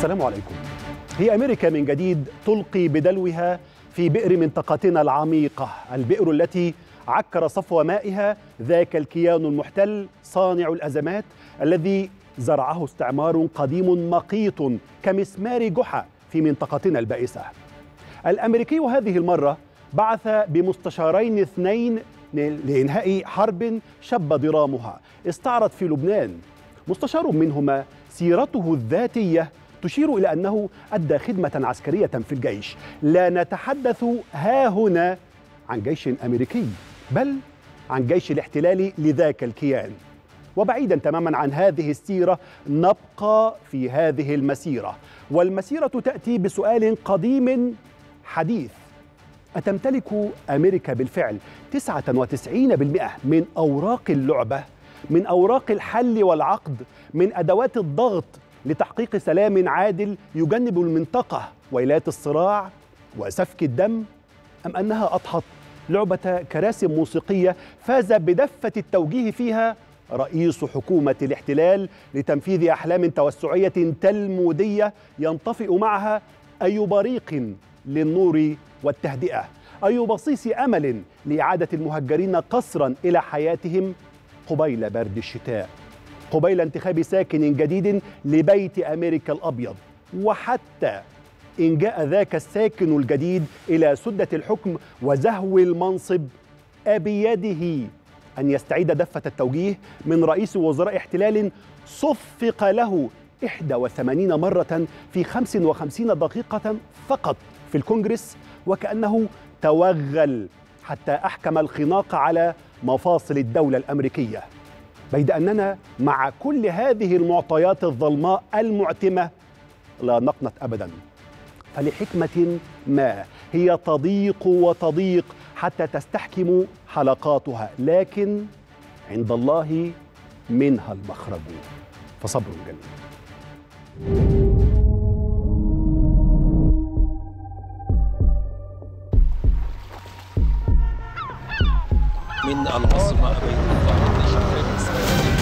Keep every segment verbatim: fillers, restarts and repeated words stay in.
السلام عليكم. هي أمريكا من جديد تلقي بدلوها في بئر منطقتنا العميقة، البئر التي عكر صفو مائها ذاك الكيان المحتل صانع الأزمات الذي زرعه استعمار قديم مقيت كمسمار جحا في منطقتنا البائسة. الأمريكي هذه المرة بعث بمستشارين اثنين لإنهاء حرب شب ضرامها استعرت في لبنان. مستشار منهما سيرته الذاتية تشير إلى أنه أدى خدمة عسكرية في الجيش. لا نتحدث ها هنا عن جيش أمريكي، بل عن جيش الاحتلال لذاك الكيان. وبعيدا تماما عن هذه السيرة نبقى في هذه المسيرة، والمسيرة تأتي بسؤال قديم حديث: أتمتلك أمريكا بالفعل تسعة وتسعين بالمئة من أوراق اللعبة، من أوراق الحل والعقد، من أدوات الضغط لتحقيق سلام عادل يجنب المنطقة ويلات الصراع وسفك الدم؟ أم أنها أضحت لعبة كراسي موسيقية فاز بدفة التوجيه فيها رئيس حكومة الاحتلال لتنفيذ أحلام توسعية تلمودية ينطفئ معها أي بريق للنور والتهدئة، أي بصيص أمل لإعادة المهجرين قسرا إلى حياتهم قبيل برد الشتاء، قبيل انتخاب ساكن جديد لبيت أمريكا الأبيض. وحتى إن جاء ذاك الساكن الجديد إلى سدة الحكم وزهو المنصب أبيده أن يستعيد دفة التوجيه من رئيس وزراء احتلال صفق له إحدى وثمانين مرة في خمس وخمسين دقيقة فقط في الكونغرس، وكأنه توغل حتى أحكم الخناق على مفاصل الدولة الأمريكية. بيد أننا مع كل هذه المعطيات الظلماء المعتمة لا نقنط أبدا، فلحكمة ما هي تضيق وتضيق حتى تستحكم حلقاتها، لكن عند الله منها المخرج، فصبر جميل. من العاصمة بيروت لشرق إسرائيل.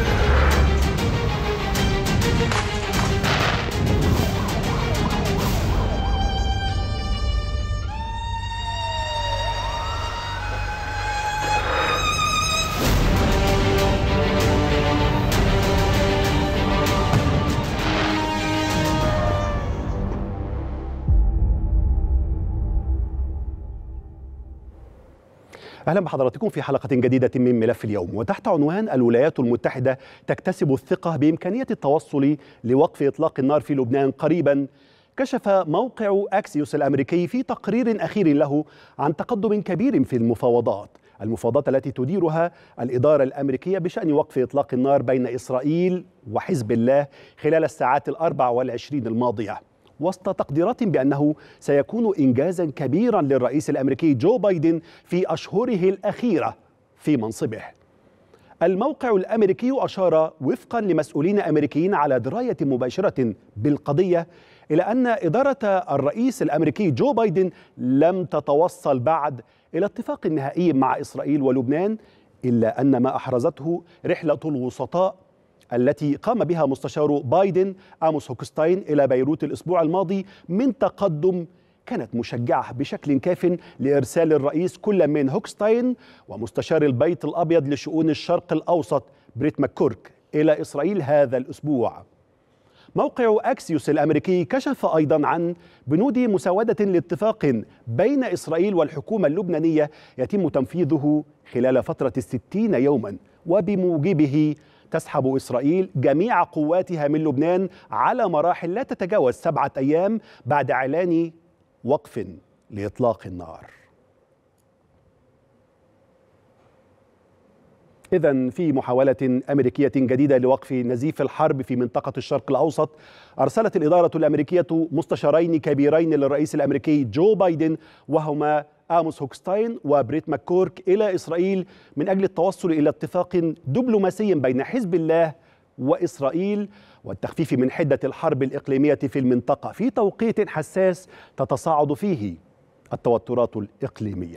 أهلا بحضراتكم في حلقة جديدة من ملف اليوم، وتحت عنوان الولايات المتحدة تكتسب الثقة بإمكانية التوصل لوقف إطلاق النار في لبنان قريبا. كشف موقع أكسيوس الأمريكي في تقرير أخير له عن تقدم كبير في المفاوضات المفاوضات التي تديرها الإدارة الأمريكية بشأن وقف إطلاق النار بين إسرائيل وحزب الله خلال الساعات الأربع والعشرين الماضية، وسط تقديرات بأنه سيكون إنجازا كبيرا للرئيس الأمريكي جو بايدن في أشهره الأخيرة في منصبه. الموقع الأمريكي أشار وفقا لمسؤولين أمريكيين على دراية مباشرة بالقضية إلى أن إدارة الرئيس الأمريكي جو بايدن لم تتوصل بعد إلى اتفاق نهائي مع إسرائيل ولبنان، إلا أن ما أحرزته رحلة الوسطاء التي قام بها مستشار بايدن آموس هوكستاين إلى بيروت الأسبوع الماضي من تقدم كانت مشجعة بشكل كاف لإرسال الرئيس كل من هوكستاين ومستشار البيت الأبيض لشؤون الشرق الأوسط بريت ماككورك إلى إسرائيل هذا الأسبوع. موقع أكسيوس الأمريكي كشف أيضا عن بنود مسودة لاتفاق بين إسرائيل والحكومة اللبنانية يتم تنفيذه خلال فترة ستين يوما، وبموجبه تسحب إسرائيل جميع قواتها من لبنان على مراحل لا تتجاوز سبعة أيام بعد إعلان وقف لإطلاق النار. إذن في محاولة أمريكية جديدة لوقف نزيف الحرب في منطقة الشرق الأوسط، أرسلت الإدارة الأمريكية مستشارين كبيرين للرئيس الأمريكي جو بايدن، وهما آموس هوكستاين وبريت ماككورك، إلى إسرائيل من أجل التوصل إلى اتفاق دبلوماسي بين حزب الله وإسرائيل والتخفيف من حدة الحرب الإقليمية في المنطقة في توقيت حساس تتصاعد فيه التوترات الإقليمية.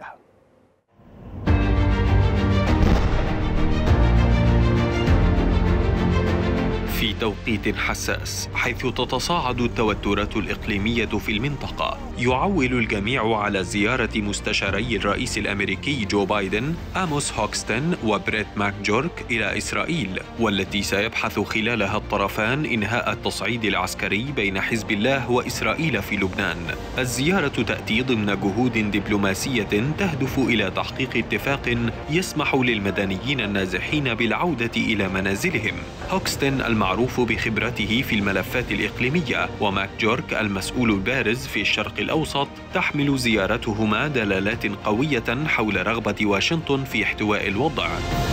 في توقيت حساس حيث تتصاعد التوترات الإقليمية في المنطقة. يعول الجميع على زيارة مستشاري الرئيس الأمريكي جو بايدن آموس هوكستن وبريت ماكجورك إلى إسرائيل، والتي سيبحث خلالها الطرفان إنهاء التصعيد العسكري بين حزب الله وإسرائيل في لبنان. الزيارة تأتي ضمن جهود دبلوماسية تهدف إلى تحقيق اتفاق يسمح للمدنيين النازحين بالعودة إلى منازلهم. هوكستن المعروف بخبرته في الملفات الإقليمية وماكجورك المسؤول البارز في الشرق الأوسط تحمل زيارتهما دلالات قوية حول رغبة واشنطن في احتواء الوضع.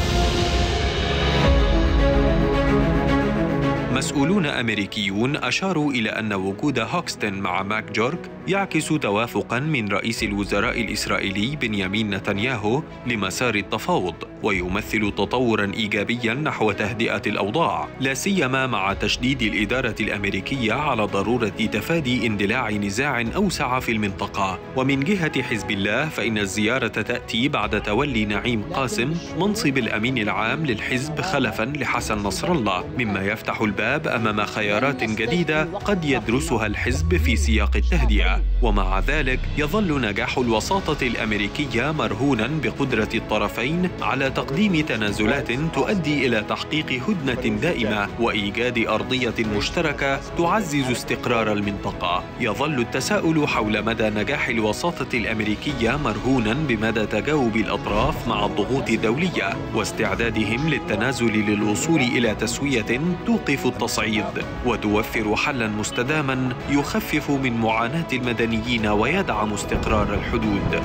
مسؤولون أمريكيون أشاروا إلى أن وجود هوكستن مع ماكجورك يعكس توافقاً من رئيس الوزراء الإسرائيلي بنيامين نتنياهو لمسار التفاوض، ويمثل تطوراً إيجابياً نحو تهدئة الأوضاع، لا سيما مع تشديد الإدارة الأمريكية على ضرورة تفادي اندلاع نزاع أوسع في المنطقة. ومن جهة حزب الله فإن الزيارة تأتي بعد تولي نعيم قاسم منصب الأمين العام للحزب خلفاً لحسن نصر الله، مما يفتح الباب أمام خيارات جديدة قد يدرسها الحزب في سياق التهدئة. ومع ذلك يظل نجاح الوساطة الأمريكية مرهوناً بقدرة الطرفين على تقديم تنازلات تؤدي إلى تحقيق هدنة دائمة وإيجاد أرضية مشتركة تعزز استقرار المنطقة. يظل التساؤل حول مدى نجاح الوساطة الأمريكية مرهوناً بمدى تجاوب الأطراف مع الضغوط الدولية واستعدادهم للتنازل للوصول إلى تسوية توقف التصعيد وتوفر حلاً مستداماً يخفف من معاناة المدنيين ويدعم استقرار الحدود.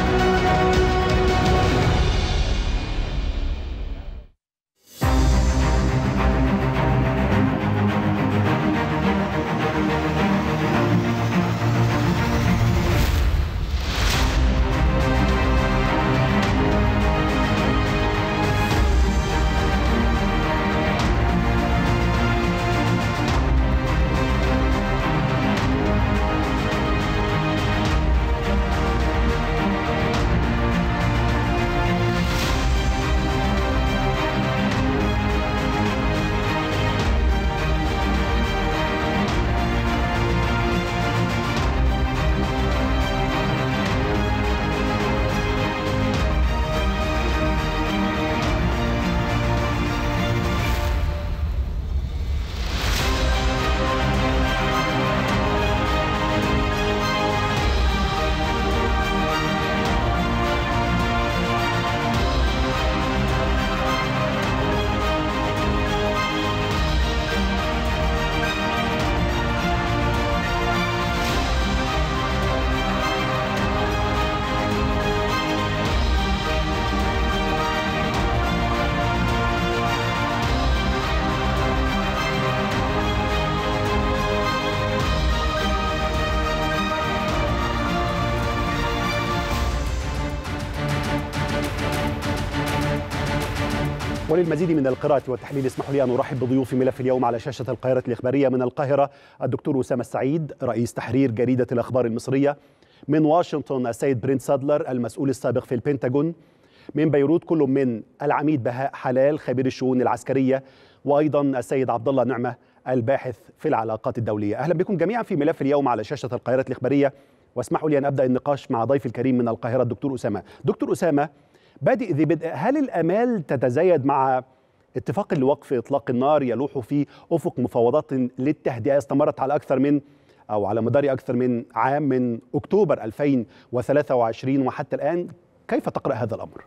وللمزيد من القراءة والتحليل اسمحوا لي أن أرحب بضيوف ملف اليوم على شاشة القاهرة الإخبارية. من القاهرة الدكتور أسامة السعيد رئيس تحرير جريدة الأخبار المصرية. من واشنطن السيد برنت سادلر المسؤول السابق في البنتاغون. من بيروت كل من العميد بهاء حلال خبير الشؤون العسكرية، وأيضا السيد عبد الله نعمة الباحث في العلاقات الدولية. أهلا بكم جميعا في ملف اليوم على شاشة القاهرة الإخبارية، واسمحوا لي أن أبدأ النقاش مع ضيف الكريم من القاهرة الدكتور أسامة. دكتور أسامة، بادئ ذي بدء، هل الآمال تتزايد مع اتفاق لوقف إطلاق النار يلوح في أفق مفاوضات للتهدئة استمرت على أكثر من أو على مدار أكثر من عام من أكتوبر ألفين وثلاثة وعشرين وحتى الآن؟ كيف تقرأ هذا الأمر؟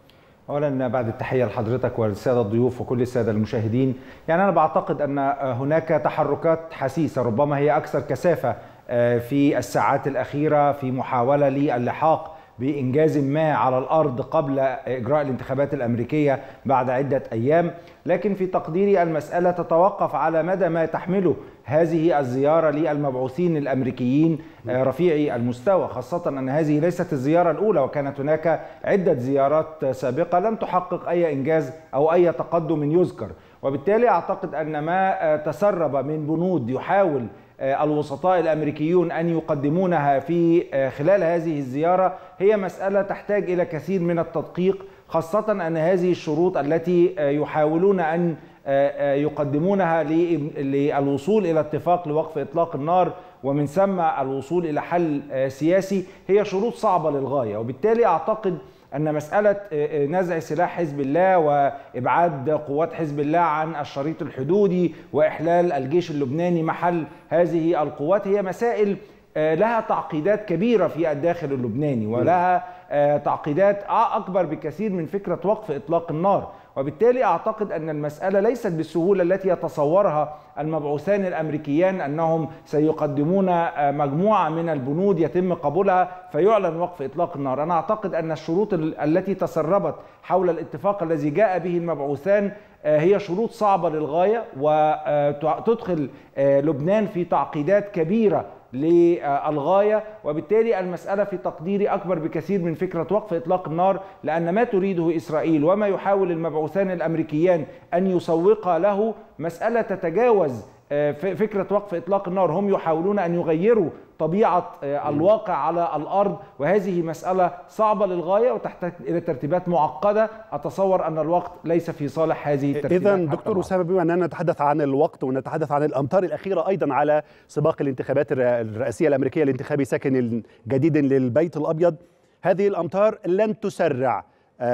أولا بعد التحية لحضرتك والسادة الضيوف وكل السادة المشاهدين، يعني أنا بعتقد أن هناك تحركات حسيسة ربما هي أكثر كثافة في الساعات الأخيرة في محاولة للحاق بإنجاز ما على الأرض قبل إجراء الانتخابات الأمريكية بعد عدة أيام. لكن في تقديري المسألة تتوقف على مدى ما تحمله هذه الزيارة للمبعوثين الأمريكيين رفيعي المستوى، خاصة أن هذه ليست الزيارة الأولى، وكانت هناك عدة زيارات سابقة لم تحقق أي إنجاز أو أي تقدم يذكر. وبالتالي أعتقد أن ما تسرب من بنود يحاول الوسطاء الأمريكيون أن يقدمونها في خلال هذه الزيارة هي مسألة تحتاج إلى كثير من التدقيق، خاصة أن هذه الشروط التي يحاولون أن يقدمونها للوصول إلى اتفاق لوقف إطلاق النار ومن ثم الوصول إلى حل سياسي هي شروط صعبة للغاية. وبالتالي أعتقد أن مسألة نزع سلاح حزب الله وإبعاد قوات حزب الله عن الشريط الحدودي وإحلال الجيش اللبناني محل هذه القوات هي مسائل لها تعقيدات كبيرة في الداخل اللبناني ولها تعقيدات أكبر بكثير من فكرة وقف إطلاق النار. وبالتالي أعتقد أن المسألة ليست بالسهولة التي يتصورها المبعوثان الأمريكيان أنهم سيقدمون مجموعة من البنود يتم قبولها فيعلن وقف إطلاق النار. أنا أعتقد أن الشروط التي تسربت حول الاتفاق الذي جاء به المبعوثان هي شروط صعبة للغاية وتدخل لبنان في تعقيدات كبيرة للغاية. وبالتالي المسألة في تقديري أكبر بكثير من فكرة وقف إطلاق النار، لأن ما تريده إسرائيل وما يحاول المبعوثان الأمريكيان أن يسوق له مسألة تتجاوز فكرة وقف إطلاق النار. هم يحاولون أن يغيروا طبيعة الواقع على الأرض، وهذه مسألة صعبة للغاية وتحتاج إلى ترتيبات معقدة. أتصور أن الوقت ليس في صالح هذه الترتيبات. إذن دكتور أسامة، بما أننا نتحدث عن الوقت ونتحدث عن الأمطار الأخيرة أيضا على سباق الانتخابات الرئاسية الأمريكية لانتخاب ساكن جديد للبيت الأبيض، هذه الأمطار لن تسرع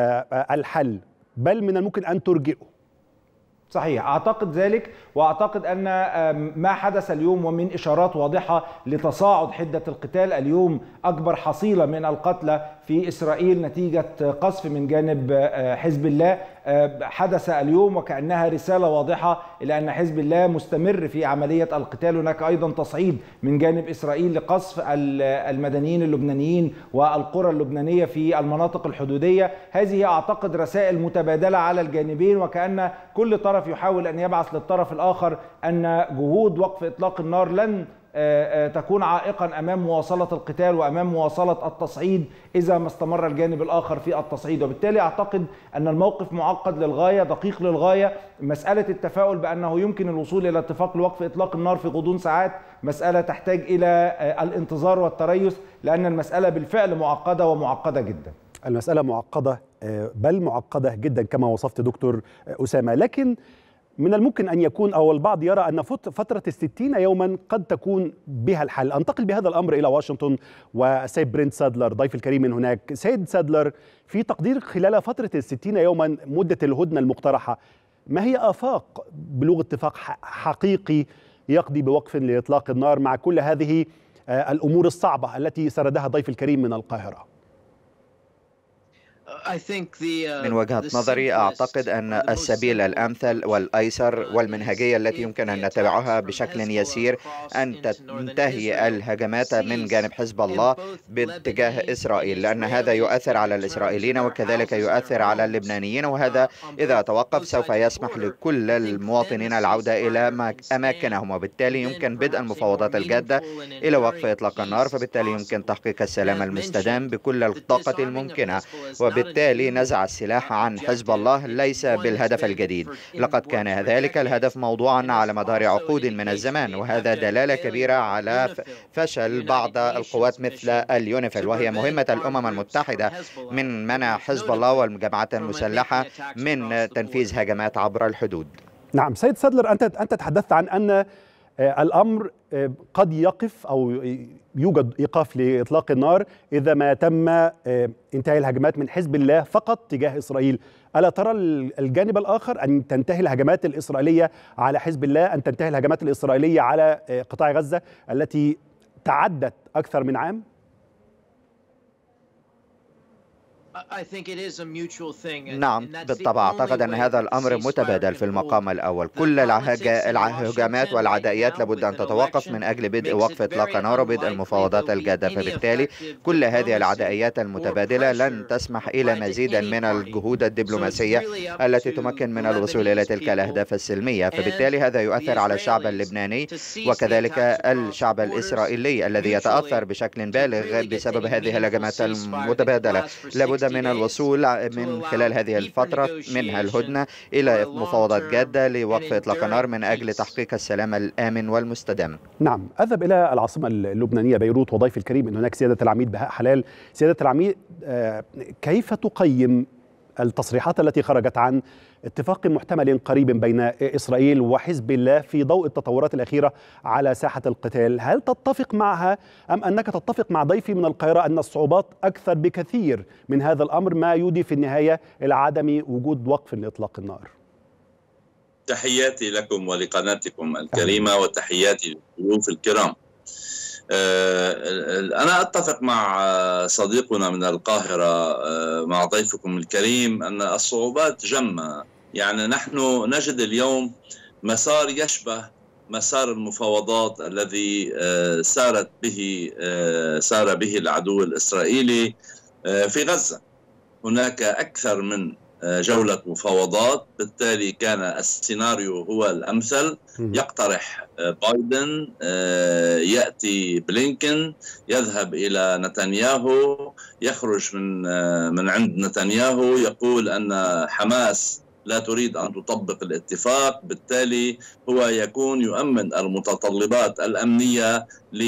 الحل بل من الممكن أن ترجئه. صحيح، أعتقد ذلك، وأعتقد أن ما حدث اليوم ومن إشارات واضحة لتصاعد حدة القتال. اليوم أكبر حصيلة من القتلى في إسرائيل نتيجة قصف من جانب حزب الله حدث اليوم، وكأنها رسالة واضحة إلى أن حزب الله مستمر في عملية القتال. هناك أيضا تصعيد من جانب إسرائيل لقصف المدنيين اللبنانيين والقرى اللبنانية في المناطق الحدودية. هذه أعتقد رسائل متبادلة على الجانبين، وكأن كل طرف يحاول أن يبعث للطرف الآخر أن جهود وقف إطلاق النار لن تكون عائقا أمام مواصلة القتال وأمام مواصلة التصعيد إذا ما استمر الجانب الآخر في التصعيد. وبالتالي أعتقد أن الموقف معقد للغاية، دقيق للغاية. مسألة التفاؤل بأنه يمكن الوصول إلى اتفاق لوقف إطلاق النار في غضون ساعات مسألة تحتاج إلى الانتظار والتريث، لأن المسألة بالفعل معقدة ومعقدة جدا. المسألة معقدة، بل معقدة جدا كما وصفت دكتور أسامة. لكن من الممكن أن يكون أو البعض يرى أن فترة الستين يوما قد تكون بها الحل. أنتقل بهذا الأمر إلى واشنطن والسيد برنت سادلر ضيف الكريم من هناك. سيد سادلر، في تقدير خلال فترة الستين يوما مدة الهدنة المقترحة، ما هي آفاق بلوغ اتفاق حقيقي يقضي بوقف لإطلاق النار مع كل هذه الأمور الصعبة التي سردها ضيف الكريم من القاهرة؟ من وجهة نظري أعتقد أن السبيل الأمثل والأيسر والمنهجية التي يمكن أن نتبعها بشكل يسير أن تنتهي الهجمات من جانب حزب الله باتجاه إسرائيل، لأن هذا يؤثر على الإسرائيليين وكذلك يؤثر على اللبنانيين، وهذا إذا توقف سوف يسمح لكل المواطنين العودة إلى أماكنهم، وبالتالي يمكن بدء المفاوضات الجادة إلى وقف إطلاق النار، فبالتالي يمكن تحقيق السلام المستدام بكل الطاقة الممكنة. وبالتالي نزع السلاح عن حزب الله ليس بالهدف الجديد، لقد كان ذلك الهدف موضوعا على مدار عقود من الزمان، وهذا دلالة كبيرة على فشل بعض القوات مثل اليونيفيل، وهي مهمة الأمم المتحدة من منع حزب الله والجماعات المسلحة من تنفيذ هجمات عبر الحدود. نعم سيد سادلر، أنت أنت تحدثت عن أن الأمر قد يقف أو يوجد إيقاف لإطلاق النار إذا ما تم انتهاء الهجمات من حزب الله فقط تجاه إسرائيل. ألا ترى الجانب الآخر أن تنتهي الهجمات الإسرائيلية على حزب الله، أن تنتهي الهجمات الإسرائيلية على قطاع غزة التي تعدت أكثر من عام؟ نعم بالطبع، أعتقد أن هذا الأمر متبادل في المقام الأول. كل الهجمات والعدائيات لابد أن تتوقف من أجل بدء وقف إطلاق النار وبدء المفاوضات الجادة، فبالتالي كل هذه العدائيات المتبادلة لن تسمح إلى مزيد من الجهود الدبلوماسية التي تمكن من الوصول إلى تلك الأهداف السلمية، فبالتالي هذا يؤثر على الشعب اللبناني وكذلك الشعب الإسرائيلي الذي يتأثر بشكل بالغ بسبب هذه الهجمات المتبادلة. لابد من الوصول من خلال هذه الفترة منها الهدنة إلى مفاوضات جادة لوقف إطلاق النار من أجل تحقيق السلام الآمن والمستدام. نعم، أذهب إلى العاصمة اللبنانية بيروت وضيف الكريم من هناك سيادة العميد بهاء حلال. سيادة العميد، كيف تقيم التصريحات التي خرجت عن اتفاق محتمل قريب بين إسرائيل وحزب الله في ضوء التطورات الأخيرة على ساحة القتال، هل تتفق معها أم أنك تتفق مع ضيفي من القاهرة أن الصعوبات أكثر بكثير من هذا الأمر، ما يودي في النهاية إلى عدم وجود وقف لإطلاق النار؟ تحياتي لكم ولقناتكم الكريمة وتحياتي للضيوف الكرام. أنا أتفق مع صديقنا من القاهرة مع ضيفكم الكريم أن الصعوبات جمة. يعني نحن نجد اليوم مسار يشبه مسار المفاوضات الذي سارت به سار به العدو الإسرائيلي في غزة. هناك أكثر من جولة مفاوضات، بالتالي كان السيناريو هو الأمثل. يقترح بايدن، يأتي بلينكن، يذهب إلى نتنياهو، يخرج من من عند نتنياهو يقول أن حماس لا تريد أن تطبق الاتفاق، بالتالي هو يكون يؤمن المتطلبات الأمنية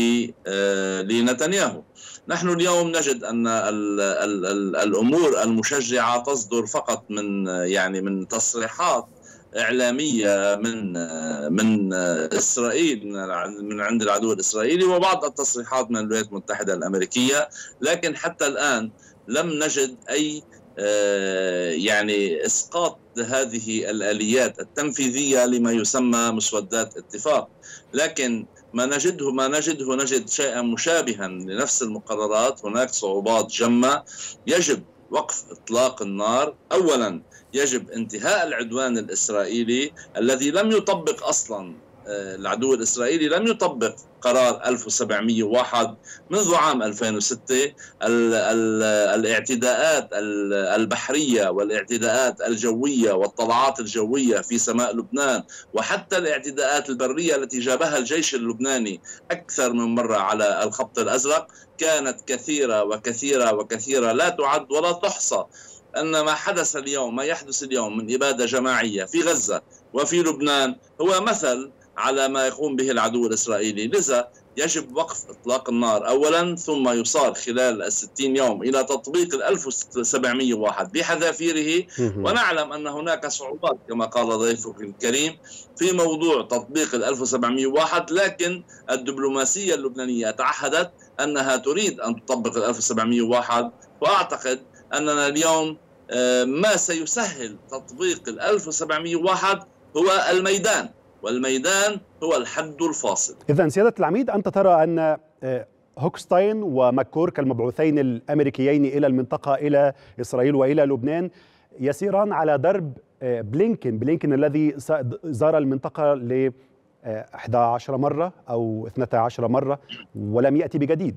لنتنياهو. نحن اليوم نجد أن ال ال ال الأمور المشجعة تصدر فقط من يعني من تصريحات إعلامية من من إسرائيل، من عند العدو الإسرائيلي، وبعض التصريحات من الولايات المتحدة الأمريكية، لكن حتى الآن لم نجد أي يعني إسقاط هذه الآليات التنفيذية لما يسمى مسودات اتفاق. لكن ما نجده ما نجده نجد شيئا مشابها لنفس المقررات. هناك صعوبات جمة. يجب وقف إطلاق النار. أولا يجب انتهاء العدوان الإسرائيلي الذي لم يطبق أصلا، العدو الإسرائيلي لم يطبق قرار ألف وسبعمئة وواحد منذ عام ألفين وستة. ال ال الاعتداءات البحرية والاعتداءات الجوية والطلعات الجوية في سماء لبنان، وحتى الاعتداءات البرية التي جابها الجيش اللبناني أكثر من مرة على الخط الأزرق، كانت كثيرة وكثيرة وكثيرة لا تعد ولا تحصى. أن ما حدث اليوم ما يحدث اليوم من إبادة جماعية في غزة وفي لبنان هو مثل على ما يقوم به العدو الإسرائيلي. لذا يجب وقف إطلاق النار أولا، ثم يصار خلال الستين يوم إلى تطبيق الألف وسبعمئة وواحد بحذافيره. ونعلم أن هناك صعوبات كما قال ضيفك الكريم في موضوع تطبيق الألف وسبعمئة وواحد، لكن الدبلوماسية اللبنانية تعهدت أنها تريد أن تطبق الألف وسبعمئة وواحد. وأعتقد أننا اليوم ما سيسهل تطبيق الألف وسبعمئة وواحد هو الميدان، والميدان هو الحد الفاصل. إذن سيادة العميد، أنت ترى أن هوكستاين وماككورك المبعوثين الأمريكيين إلى المنطقة، إلى إسرائيل وإلى لبنان، يسيران على درب بلينكن بلينكن الذي زار المنطقة ل إحدى عشرة مرة أو اثنتي عشرة مرة ولم يأتي بجديد.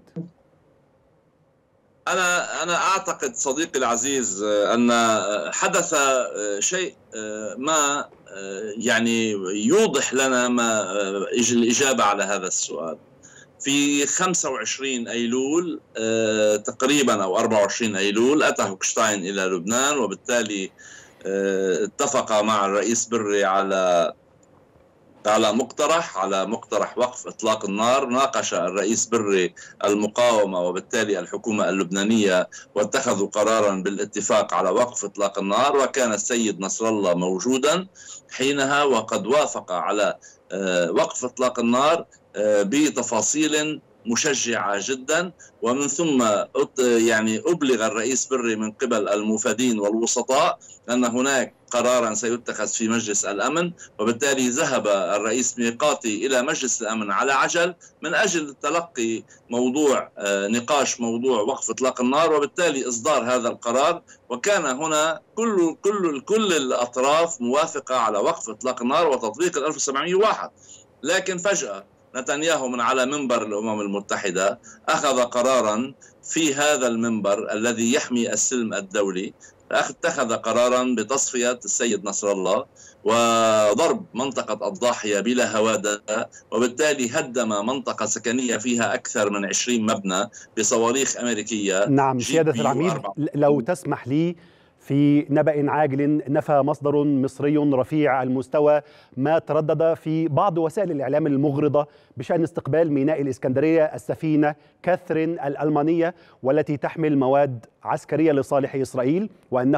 أنا أنا أعتقد صديقي العزيز أن حدث شيء ما يعني يوضح لنا ما الإجابة على هذا السؤال. في خمسة وعشرين أيلول تقريبا أو أربعة وعشرين أيلول أتى هوكشتاين إلى لبنان، وبالتالي اتفق مع الرئيس بري على على مقترح على مقترح وقف إطلاق النار. ناقش الرئيس بري المقاومة وبالتالي الحكومة اللبنانية، واتخذوا قرارا بالاتفاق على وقف إطلاق النار، وكان السيد نصر الله موجودا حينها وقد وافق على وقف إطلاق النار بتفاصيل مشجعة جدا. ومن ثم يعني أبلغ الرئيس بري من قبل المفادين والوسطاء أن هناك قرارا سيتخذ في مجلس الأمن، وبالتالي ذهب الرئيس ميقاتي إلى مجلس الأمن على عجل من أجل تلقي موضوع نقاش موضوع وقف إطلاق النار، وبالتالي إصدار هذا القرار. وكان هنا كل كل كل الأطراف موافقة على وقف إطلاق النار وتطبيق الألف وسبعمئة وواحد. لكن فجأة نتنياهو من على منبر الأمم المتحدة أخذ قرارا في هذا المنبر الذي يحمي السلم الدولي، اتخذ قرارا بتصفية السيد نصر الله وضرب منطقة الضاحية بلا هوادة، وبالتالي هدم منطقة سكنية فيها أكثر من عشرين مبنى بصواريخ أمريكية. نعم سيادة العميد، لو تسمح لي في نبأ عاجل، نفى مصدر مصري رفيع المستوى ما تردد في بعض وسائل الإعلام المغرضة بشأن استقبال ميناء الإسكندرية السفينة كاثرين الألمانية والتي تحمل مواد عسكرية لصالح إسرائيل، وأنه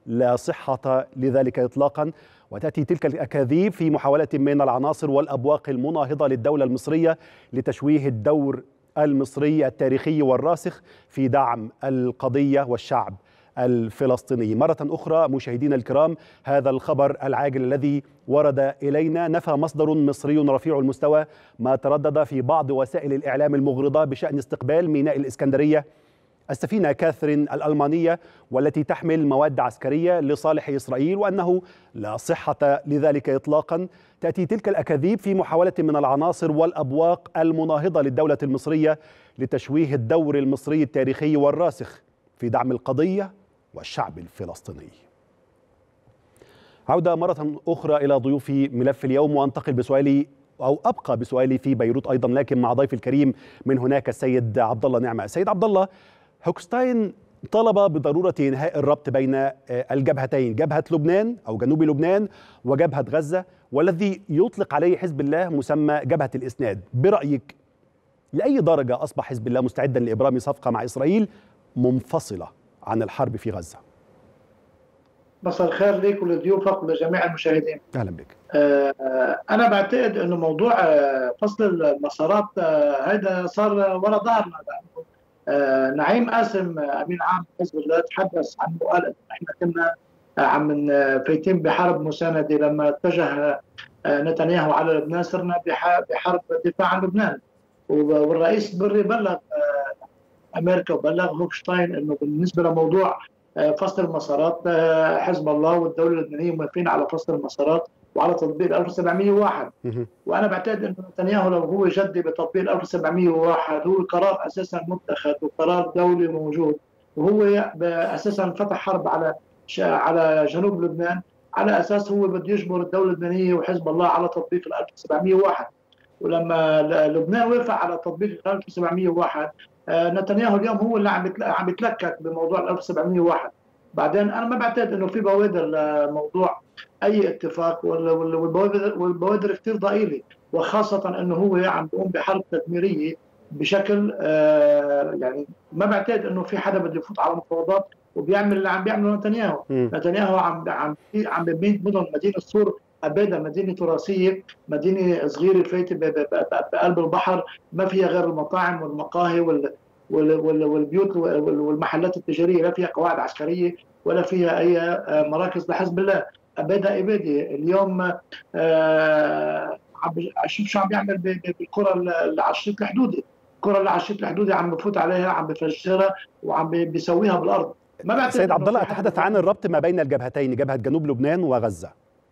لا صحة لذلك إطلاقا. وتأتي تلك الأكاذيب في محاولة من العناصر والأبواق المناهضة للدولة المصرية لتشويه الدور المصري التاريخي والراسخ في دعم القضية والشعب الفلسطيني. مرة أخرى مشاهدينا الكرام، هذا الخبر العاجل الذي ورد إلينا نفى مصدر مصري رفيع المستوى ما تردد في بعض وسائل الإعلام المغرضة بشأن استقبال ميناء الإسكندرية السفينة كاثرين الألمانية والتي تحمل مواد عسكرية لصالح إسرائيل، وأنه لا صحة لذلك إطلاقا. تأتي تلك الأكاذيب في محاولة من العناصر والأبواق المناهضة للدولة المصرية لتشويه الدور المصري التاريخي والراسخ في دعم القضية والشعب الفلسطيني. عودة مرة أخرى إلى ضيوفي ملف اليوم، وأنتقل بسؤالي أو أبقى بسؤالي في بيروت أيضا، لكن مع ضيفي الكريم من هناك السيد عبد الله نعمة. السيد عبد الله، هوكشتاين طلب بضرورة إنهاء الربط بين الجبهتين، جبهة لبنان أو جنوب لبنان وجبهة غزة، والذي يطلق عليه حزب الله مسمى جبهة الإسناد. برأيك لأي درجة أصبح حزب الله مستعدا لإبرام صفقة مع إسرائيل منفصلة عن الحرب في غزة؟ مساء الخير ليك ولضيوفك ولجميع المشاهدين. أهلا بك. أنا بعتقد أنه موضوع فصل المسارات هذا صار وراء ظهرنا، نعيم قاسم أمين عام حزب الله تحدث عنه وقال أنه إحنا كنا عم فايتين بحرب مساندة لما اتجه نتنياهو على لبنان، صرنا بحرب دفاع عن لبنان. والرئيس بري بلغ أمريكا وبلغ هوكشتاين أنه بالنسبة لموضوع فصل المسارات حزب الله والدولة اللبنانية موافقين على فصل المسارات وعلى تطبيق ألف وسبعمئة وواحد. وأنا بعتقد أن نتنياهو لو هو جدي بتطبيق ألف وسبعمئة وواحد هو قرار أساسا متخذ وقرار دولي موجود، وهو أساسا فتح حرب على على جنوب لبنان على أساس هو بده يجبر الدولة اللبنانية وحزب الله على تطبيق ألف وسبعمئة وواحد. ولما لبنان وافق على تطبيق ألف وسبعمئة وواحد، نتنياهو اليوم هو اللي عم عم يتلكك بموضوع ألف وسبعمئة وواحد. بعدين انا ما بعتقد انه في بوادر لموضوع اي اتفاق، والبوادر والبوادر كثير ضئيله، وخاصه انه هو عم بيقوم بحرب تدميريه بشكل آه يعني ما بعتقد انه في حدا بده يفوت على مفاوضات وبيعمل اللي عم بيعمله نتنياهو. نتنياهو عم عم عم ببني مدن مدينه صور ابدا، مدينه تراثيه، مدينه صغيره فايته بقلب البحر، ما فيها غير المطاعم والمقاهي وال والبيوت والمحلات التجاريه، لا فيها قواعد عسكريه ولا فيها اي مراكز لحزب الله ابدا ابدا. اليوم عم شوف شو عم بيعمل بالقرى اللي على الشريط الحدودي، القرى اللي على الشريط الحدودي عم بفوت عليها، عم بفجرها وعم بيسويها بالارض. ما بعتقد سيد عبد الله اتحدث عن الربط ما بين الجبهتين، جبهه جنوب لبنان وغزه.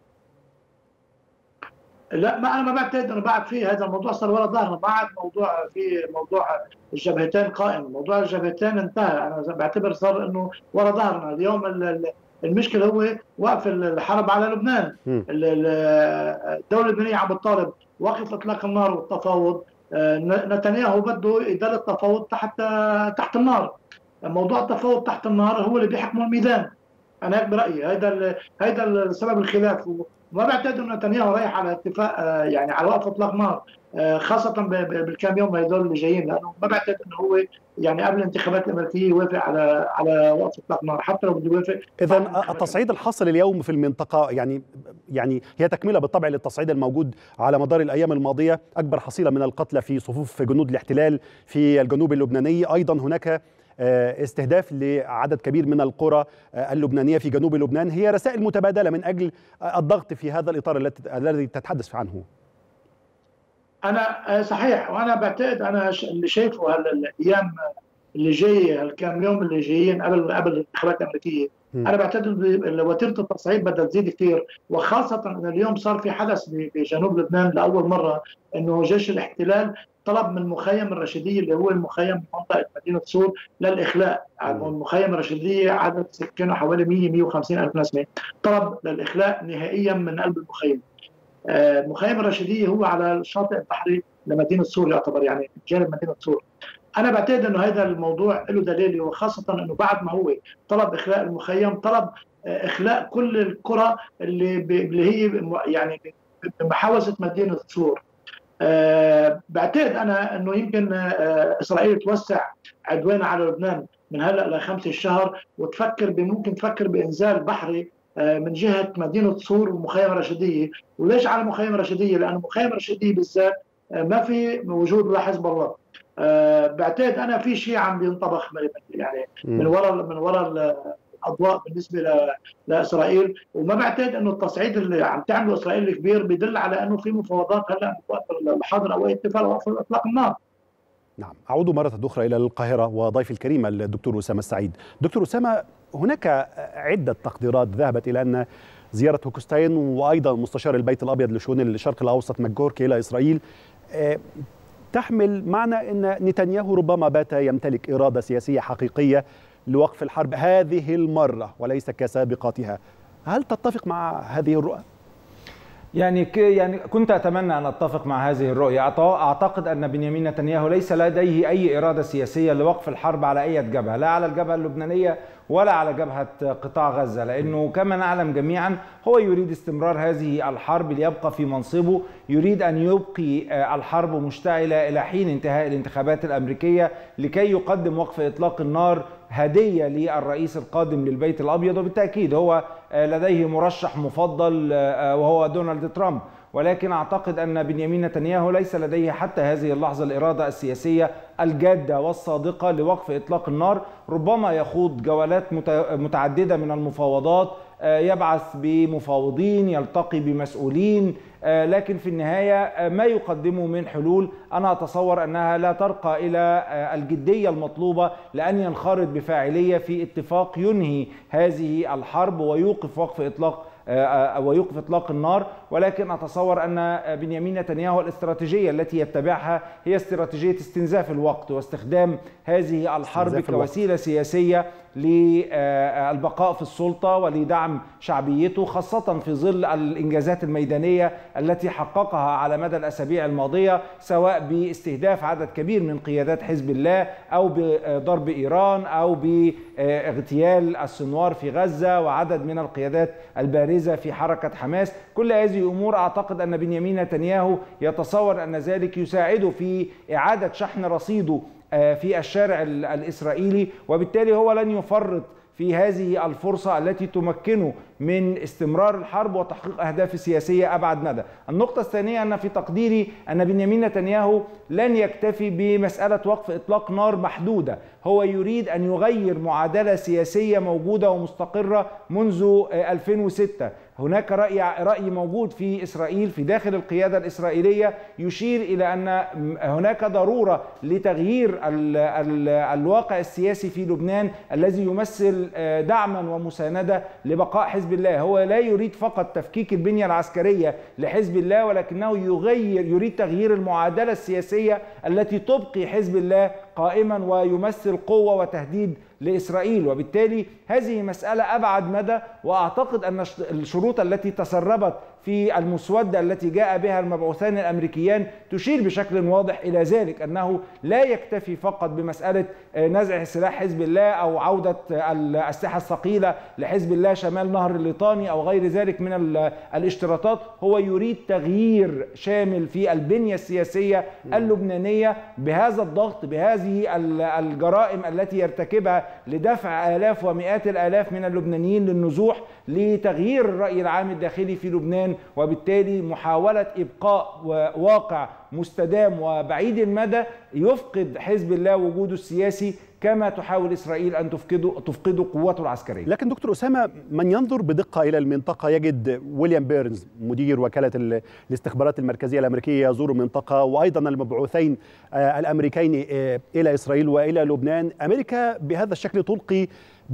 لا، ما انا ما بعتقد انه بعد في هذا الموضوع صار ورا ظهرنا، ما عاد موضوع في موضوع الجبهتين قائم، موضوع الجبهتين انتهى. انا بعتبر صار انه ورا ظهرنا. اليوم المشكله هو وقف الحرب على لبنان. الدوله اللبنانيه عم بتطالب وقف اطلاق النار والتفاوض، نتنياهو بده يضل التفاوض تحت تحت النار. موضوع التفاوض تحت النار هو اللي بيحكمه الميدان. انا هيك برايي، هيدا هيدا سبب الخلاف. ما بعتقد انه نتنياهو رايح على اتفاق يعني على وقف اطلاق نار، خاصه بالكام يوم هدول اللي جايين، لانه ما بعتقد انه هو يعني قبل الانتخابات الامريكيه يوافق على على وقف اطلاق نار، حتى لو بده يوافق. اذا التصعيد الحاصل اليوم في المنطقه يعني يعني هي تكمله بالطبع للتصعيد الموجود على مدار الايام الماضيه، اكبر حصيله من القتلى في صفوف جنود الاحتلال في الجنوب اللبناني، ايضا هناك استهداف لعدد كبير من القرى اللبنانية في جنوب لبنان. هي رسائل متبادلة من أجل الضغط في هذا الإطار الذي تتحدث عنه. أنا صحيح، وأنا بعتقد أنا اللي شايفه هالأيام اللي جاية، هالكام يوم اللي جايين قبل قبل الانتخابات الأمريكية، م. أنا بعتقد وتيرة التصعيد بدها تزيد كثير، وخاصة أن اليوم صار في حدث بجنوب لبنان لأول مرة، إنه جيش الاحتلال طلب من مخيم الرشيدية اللي هو المخيم في منطقة مدينة صور للإخلاء. المخيم الرشيدية عدد سكانه حوالي مئة مئة وخمسين ألف نسمة، طلب للإخلاء نهائيا من قلب المخيم. مخيم الرشيدية هو على الشاطئ البحري لمدينة صور، يعتبر يعني جانب مدينة صور. أنا بعتقد إنه هذا الموضوع له دليل، وخاصة إنه بعد ما هو طلب إخلاء المخيم طلب إخلاء كل القرى اللي اللي هي يعني بمحاوزة مدينة صور. أه بعتقد انا انه يمكن أه اسرائيل توسع عدوانها على لبنان من هلا لخمسة الشهر، وتفكر بممكن تفكر بانزال بحري أه من جهه مدينه صور ومخيم رشيديه. وليش على مخيم رشيديه؟ لانه مخيم رشيديه بالذات أه ما في وجود لحزب الله. أه بعتقد انا في شيء عم بينطبخ يعني من وراء من وراء الاضواء بالنسبه لاسرائيل، وما بعتقد انه التصعيد اللي عم تعمله اسرائيل الكبير بيدل على انه في مفاوضات هلا بوقت الحاضر او اتفاق وقف اطلاق النار. نعم، اعود مره اخرى الى القاهره وضيفي الكريم الدكتور اسامه السعيد. دكتور اسامه، هناك عده تقديرات ذهبت الى ان زياره هوكستاين وايضا مستشار البيت الابيض لشؤون الشرق الاوسط ماك جورك الى اسرائيل تحمل معنى ان نتنياهو ربما بات يمتلك اراده سياسيه حقيقيه لوقف الحرب هذه المرة وليس كسابقاتها. هل تتفق مع هذه الرؤى؟ يعني يعني كنت أتمنى أن أتفق مع هذه الرؤية. أعتقد أن بنيامين نتنياهو ليس لديه أي إرادة سياسية لوقف الحرب على أي جبهة، لا على الجبهة اللبنانية ولا على جبهة قطاع غزة، لأنه كما نعلم جميعا هو يريد استمرار هذه الحرب ليبقى في منصبه، يريد أن يبقي الحرب مشتعلة إلى حين انتهاء الانتخابات الأمريكية لكي يقدم وقف إطلاق النار هدية للرئيس القادم للبيت الأبيض. وبالتأكيد هو لديه مرشح مفضل وهو دونالد ترامب، ولكن أعتقد أن بنيامين نتنياهو ليس لديه حتى هذه اللحظة الإرادة السياسية الجادة والصادقة لوقف إطلاق النار. ربما يخوض جولات متعددة من المفاوضات، يبعث بمفاوضين، يلتقي بمسؤولين، لكن في النهاية ما يقدمه من حلول أنا أتصور أنها لا ترقى إلى الجدية المطلوبة لأن ينخرط بفاعلية في اتفاق ينهي هذه الحرب ويوقف وقف إطلاق ويوقف إطلاق النار. ولكن أتصور أن بنيامين نتنياهو الاستراتيجية التي يتبعها هي استراتيجية استنزاف الوقت واستخدام هذه الحرب كوسيلة سياسية للبقاء في السلطة ولدعم شعبيته، خاصة في ظل الإنجازات الميدانية التي حققها على مدى الأسابيع الماضية، سواء باستهداف عدد كبير من قيادات حزب الله أو بضرب إيران أو باغتيال السنوار في غزة وعدد من القيادات البارزة في حركة حماس. كل هذه أمور أعتقد أن بنيامين نتنياهو يتصور أن ذلك يساعده في إعادة شحن رصيده في الشارع الإسرائيلي، وبالتالي هو لن يفرط في هذه الفرصة التي تمكنه من استمرار الحرب وتحقيق أهداف سياسية أبعد مدى. النقطة الثانية أن في تقديري أن بنيامين نتنياهو لن يكتفي بمسألة وقف إطلاق نار محدودة، هو يريد أن يغير معادلة سياسية موجودة ومستقرة منذ ألفين وستة. هناك رأي رأي موجود في إسرائيل في داخل القيادة الإسرائيلية يشير إلى أن هناك ضرورة لتغيير ال ال الواقع السياسي في لبنان الذي يمثل دعما ومساندة لبقاء حزب الله. هو لا يريد فقط تفكيك البنية العسكرية لحزب الله، ولكنه يغير يريد تغيير المعادلة السياسية التي تبقي حزب الله قائما ويمثل قوة وتهديد لإسرائيل. وبالتالي هذه مسألة أبعد مدى، وأعتقد أن الشروط التي تسربت في المسودة التي جاء بها المبعوثان الأمريكيان تشير بشكل واضح إلى ذلك، أنه لا يكتفي فقط بمسألة نزع سلاح حزب الله أو عودة الأسلحة الثقيلة لحزب الله شمال نهر الليطاني أو غير ذلك من الاشتراطات. هو يريد تغيير شامل في البنية السياسية اللبنانية بهذا الضغط، بهذه الجرائم التي يرتكبها لدفع آلاف ومئات الآلاف من اللبنانيين للنزوح، لتغيير الرأي العام الداخلي في لبنان، وبالتالي محاولة إبقاء واقع مستدام وبعيد المدى يفقد حزب الله وجوده السياسي كما تحاول إسرائيل أن تفقده تفقده قوته العسكرية. لكن دكتور أسامة، من ينظر بدقة إلى المنطقة يجد ويليام بيرنز مدير وكالة الاستخبارات المركزية الأمريكية يزور المنطقة، وأيضا المبعوثين الأمريكيين إلى إسرائيل وإلى لبنان. أمريكا بهذا الشكل تلقي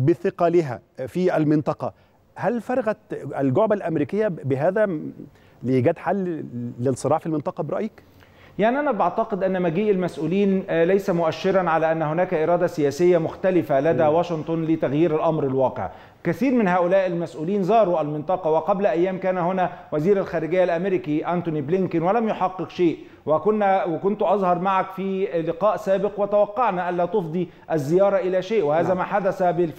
بثقلها في المنطقة. هل فرغت الجعبة الأمريكية بهذا لإيجاد حل للصراع في المنطقة برأيك؟ يعني أنا بعتقد أن مجيء المسؤولين ليس مؤشرا على أن هناك إرادة سياسية مختلفة لدى واشنطن لتغيير الأمر الواقع. كثير من هؤلاء المسؤولين زاروا المنطقة، وقبل أيام كان هنا وزير الخارجية الأمريكي أنتوني بلينكين ولم يحقق شيء، وكنا وكنت أظهر معك في لقاء سابق وتوقعنا ألا تفضي الزيارة إلى شيء، وهذا ما حدث بالفعل.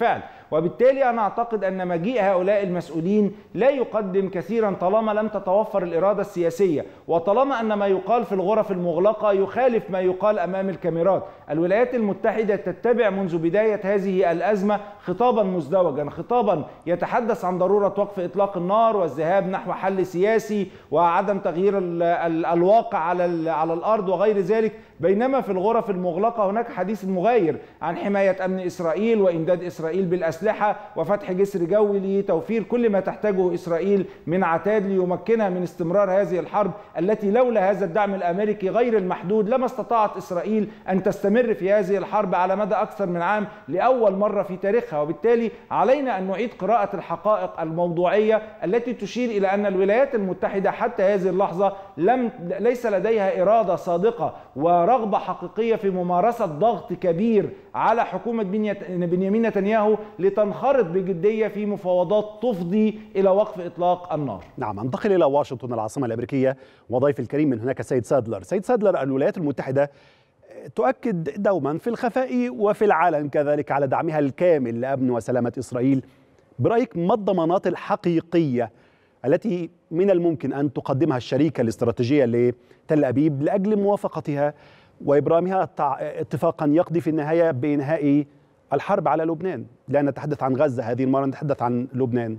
وبالتالي أنا أعتقد أن مجيء هؤلاء المسؤولين لا يقدم كثيرا طالما لم تتوفر الإرادة السياسية، وطالما أن ما يقال في الغرف المغلقة يخالف ما يقال أمام الكاميرات. الولايات المتحدة تتبع منذ بداية هذه الأزمة خطابا مزدوجا، خطابا يتحدث عن ضرورة وقف إطلاق النار والذهاب نحو حل سياسي وعدم تغيير ال ال الواقع على على الأرض وغير ذلك، بينما في الغرف المغلقة هناك حديث مغاير عن حماية أمن إسرائيل وإمداد إسرائيل بالأسلحة وفتح جسر جوي لتوفير كل ما تحتاجه إسرائيل من عتاد ليمكنها من استمرار هذه الحرب التي لولا هذا الدعم الأمريكي غير المحدود لما استطاعت إسرائيل أن تستمر في هذه الحرب على مدى أكثر من عام لأول مرة في تاريخها. وبالتالي علينا أن نعيد قراءة الحقائق الموضوعية التي تشير إلى أن الولايات المتحدة حتى هذه اللحظة لم ليس لديها إرادة صادقة ورغبة حقيقية في ممارسة ضغط كبير على حكومة بنيامين نتنياهو لتنخرط بجدية في مفاوضات تفضي إلى وقف إطلاق النار. نعم، انتقل إلى واشنطن العاصمة الأمريكية وضيف الكريم من هناك سيد سادلر. سيد سادلر، الولايات المتحدة تؤكد دوما في الخفاء وفي العلن كذلك على دعمها الكامل لأمن وسلامة إسرائيل. برأيك ما الضمانات الحقيقية التي من الممكن أن تقدمها الشريكة الاستراتيجية لتل أبيب لأجل موافقتها وإبرامها اتفاقا يقضي في النهاية بإنهاء الحرب على لبنان؟ لا نتحدث عن غزة هذه المرة، نتحدث عن لبنان.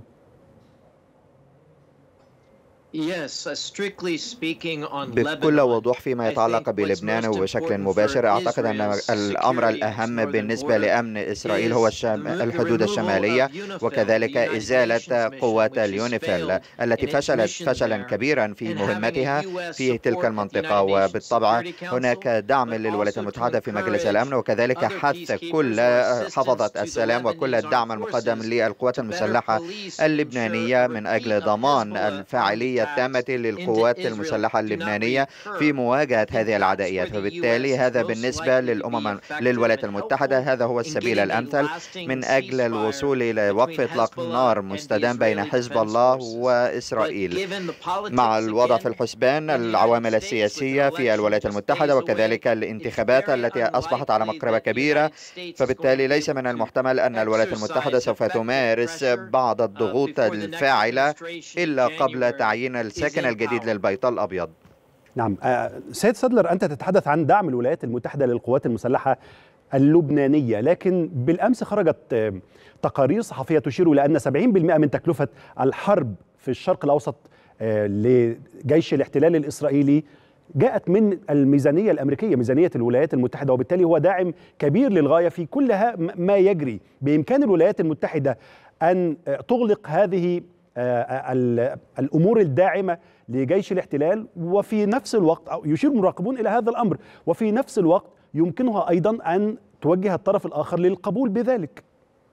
بكل وضوح فيما يتعلق بلبنان وبشكل مباشر، أعتقد أن الأمر الأهم بالنسبة لأمن إسرائيل هو الحدود الشمالية وكذلك إزالة قوات اليونيفيل التي فشلت فشلا كبيرا في مهمتها في تلك المنطقة. وبالطبع هناك دعم للولايات المتحدة في مجلس الأمن وكذلك حث كل حفظة السلام وكل الدعم المقدم للقوات المسلحة اللبنانية من أجل ضمان الفاعلية التامة للقوات المسلحة اللبنانية في مواجهة هذه العدائيات. فبالتالي هذا بالنسبة للأمم للولايات المتحدة هذا هو السبيل الأمثل من أجل الوصول إلى وقف إطلاق نار مستدام بين حزب الله وإسرائيل، مع الوضع في الحسبان العوامل السياسية في الولايات المتحدة وكذلك الانتخابات التي أصبحت على مقربة كبيرة. فبالتالي ليس من المحتمل أن الولايات المتحدة سوف تمارس بعض الضغوط الفاعلة إلا قبل تعيين الساكن الجديد للبيت الأبيض. نعم، سيد سادلر، أنت تتحدث عن دعم الولايات المتحدة للقوات المسلحة اللبنانية، لكن بالأمس خرجت تقارير صحفية تشير إلى أن سبعين بالمئة من تكلفة الحرب في الشرق الأوسط لجيش الاحتلال الإسرائيلي جاءت من الميزانية الأمريكية، ميزانية الولايات المتحدة، وبالتالي هو داعم كبير للغاية في كل ما يجري. بإمكان الولايات المتحدة أن تغلق هذه الأمور الداعمة لجيش الاحتلال، وفي نفس الوقت يشير مراقبون إلى هذا الأمر، وفي نفس الوقت يمكنها أيضا أن توجه الطرف الآخر للقبول بذلك.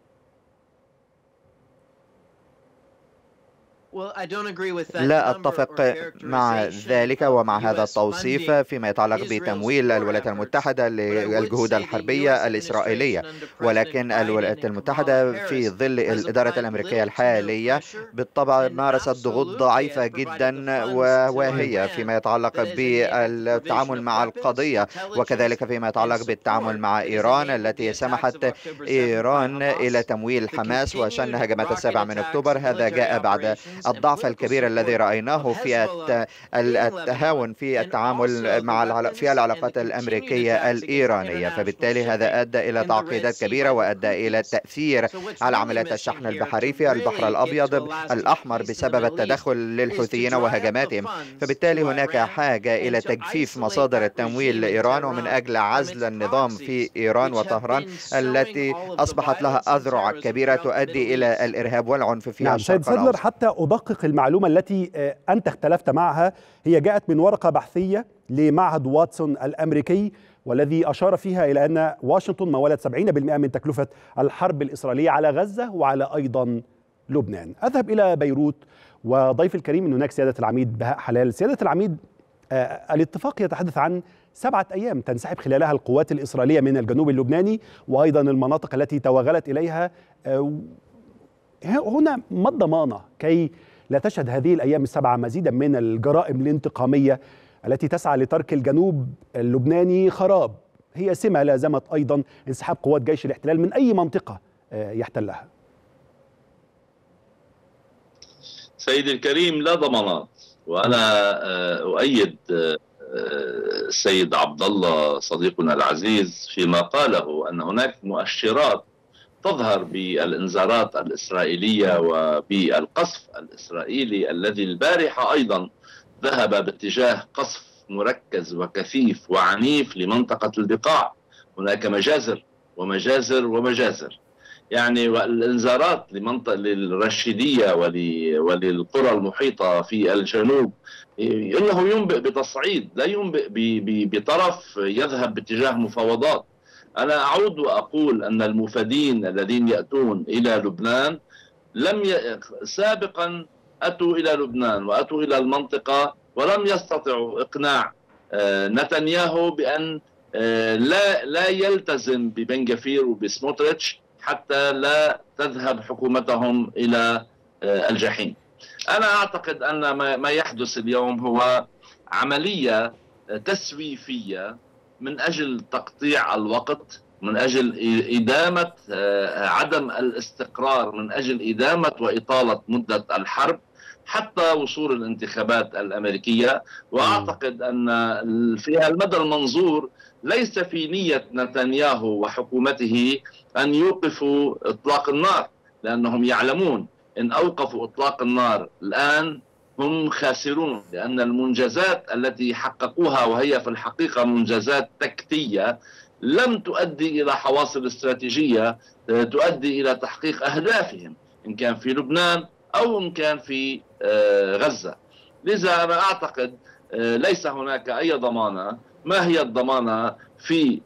لا أتفق مع ذلك ومع هذا التوصيف فيما يتعلق بتمويل الولايات المتحدة للجهود الحربية الإسرائيلية، ولكن الولايات المتحدة في ظل الإدارة الأمريكية الحالية بالطبع مارست ضغوط ضعيفة جدا وواهية فيما يتعلق بالتعامل مع القضية وكذلك فيما يتعلق بالتعامل مع إيران التي سمحت إيران إلى تمويل حماس وشن هجمات السابع من أكتوبر. هذا جاء بعد الضعف الكبير الذي رأيناه في التهاون في التعامل مع في العلاقات الأمريكية الإيرانية. فبالتالي هذا أدى إلى تعقيدات كبيرة وأدى إلى التأثير على عمليات الشحن البحري في البحر الأبيض الأحمر بسبب التدخل للحوثيين وهجماتهم. فبالتالي هناك حاجة إلى تجفيف مصادر التمويل لإيران ومن أجل عزل النظام في إيران وطهران التي أصبحت لها أذرع كبيرة تؤدي إلى الإرهاب والعنف في نعم الشرق سيد سادلر، حتى أدقق المعلومة التي أنت اختلفت معها، هي جاءت من ورقة بحثية لمعهد واتسون الأمريكي والذي أشار فيها إلى أن واشنطن مولت سبعين بالمئة من تكلفة الحرب الإسرائيلية على غزة وعلى أيضا لبنان. أذهب إلى بيروت وضيف الكريم من هناك سيادة العميد بهاء حلال. سيادة العميد، آه الاتفاق يتحدث عن سبعة أيام تنسحب خلالها القوات الإسرائيلية من الجنوب اللبناني وأيضا المناطق التي توغلت إليها. آه هنا ما الضمانة كي لا تشهد هذه الأيام السبعة مزيدا من الجرائم الانتقامية التي تسعى لترك الجنوب اللبناني خراب؟ هي سمة لازمت أيضا انسحاب قوات جيش الاحتلال من أي منطقة يحتلها. سيدي الكريم، لا ضمانات، وأنا أؤيد السيد عبد الله صديقنا العزيز فيما قاله أن هناك مؤشرات تظهر بالإنذارات الإسرائيلية وبالقصف الإسرائيلي الذي البارحة أيضا ذهب باتجاه قصف مركز وكثيف وعنيف لمنطقة البقاع. هناك مجازر ومجازر ومجازر، يعني الإنذارات لمنطقة للرشيدية وللقرى المحيطة في الجنوب إنه ينبئ بتصعيد، لا ينبئ بطرف يذهب باتجاه مفاوضات. أنا أعود وأقول أن المفادين الذين يأتون إلى لبنان لم ي... سابقا أتوا إلى لبنان وأتوا إلى المنطقة ولم يستطيعوا إقناع نتنياهو بأن لا لا يلتزم ببن غفير وبسموتريتش حتى لا تذهب حكومتهم إلى الجحيم. أنا أعتقد أن ما يحدث اليوم هو عملية تسويفية من أجل تقطيع الوقت، من أجل إدامة عدم الاستقرار، من أجل إدامة وإطالة مدة الحرب حتى وصول الانتخابات الأمريكية. وأعتقد أن في المدى المنظور ليس في نية نتنياهو وحكومته أن يوقفوا إطلاق النار، لأنهم يعلمون إن أوقفوا إطلاق النار الآن هم خاسرون، لأن المنجزات التي حققوها وهي في الحقيقة منجزات تكتية لم تؤدي إلى حواصل استراتيجية تؤدي إلى تحقيق أهدافهم إن كان في لبنان أو إن كان في غزة. لذا أنا أعتقد ليس هناك أي ضمانة. ما هي الضمانة في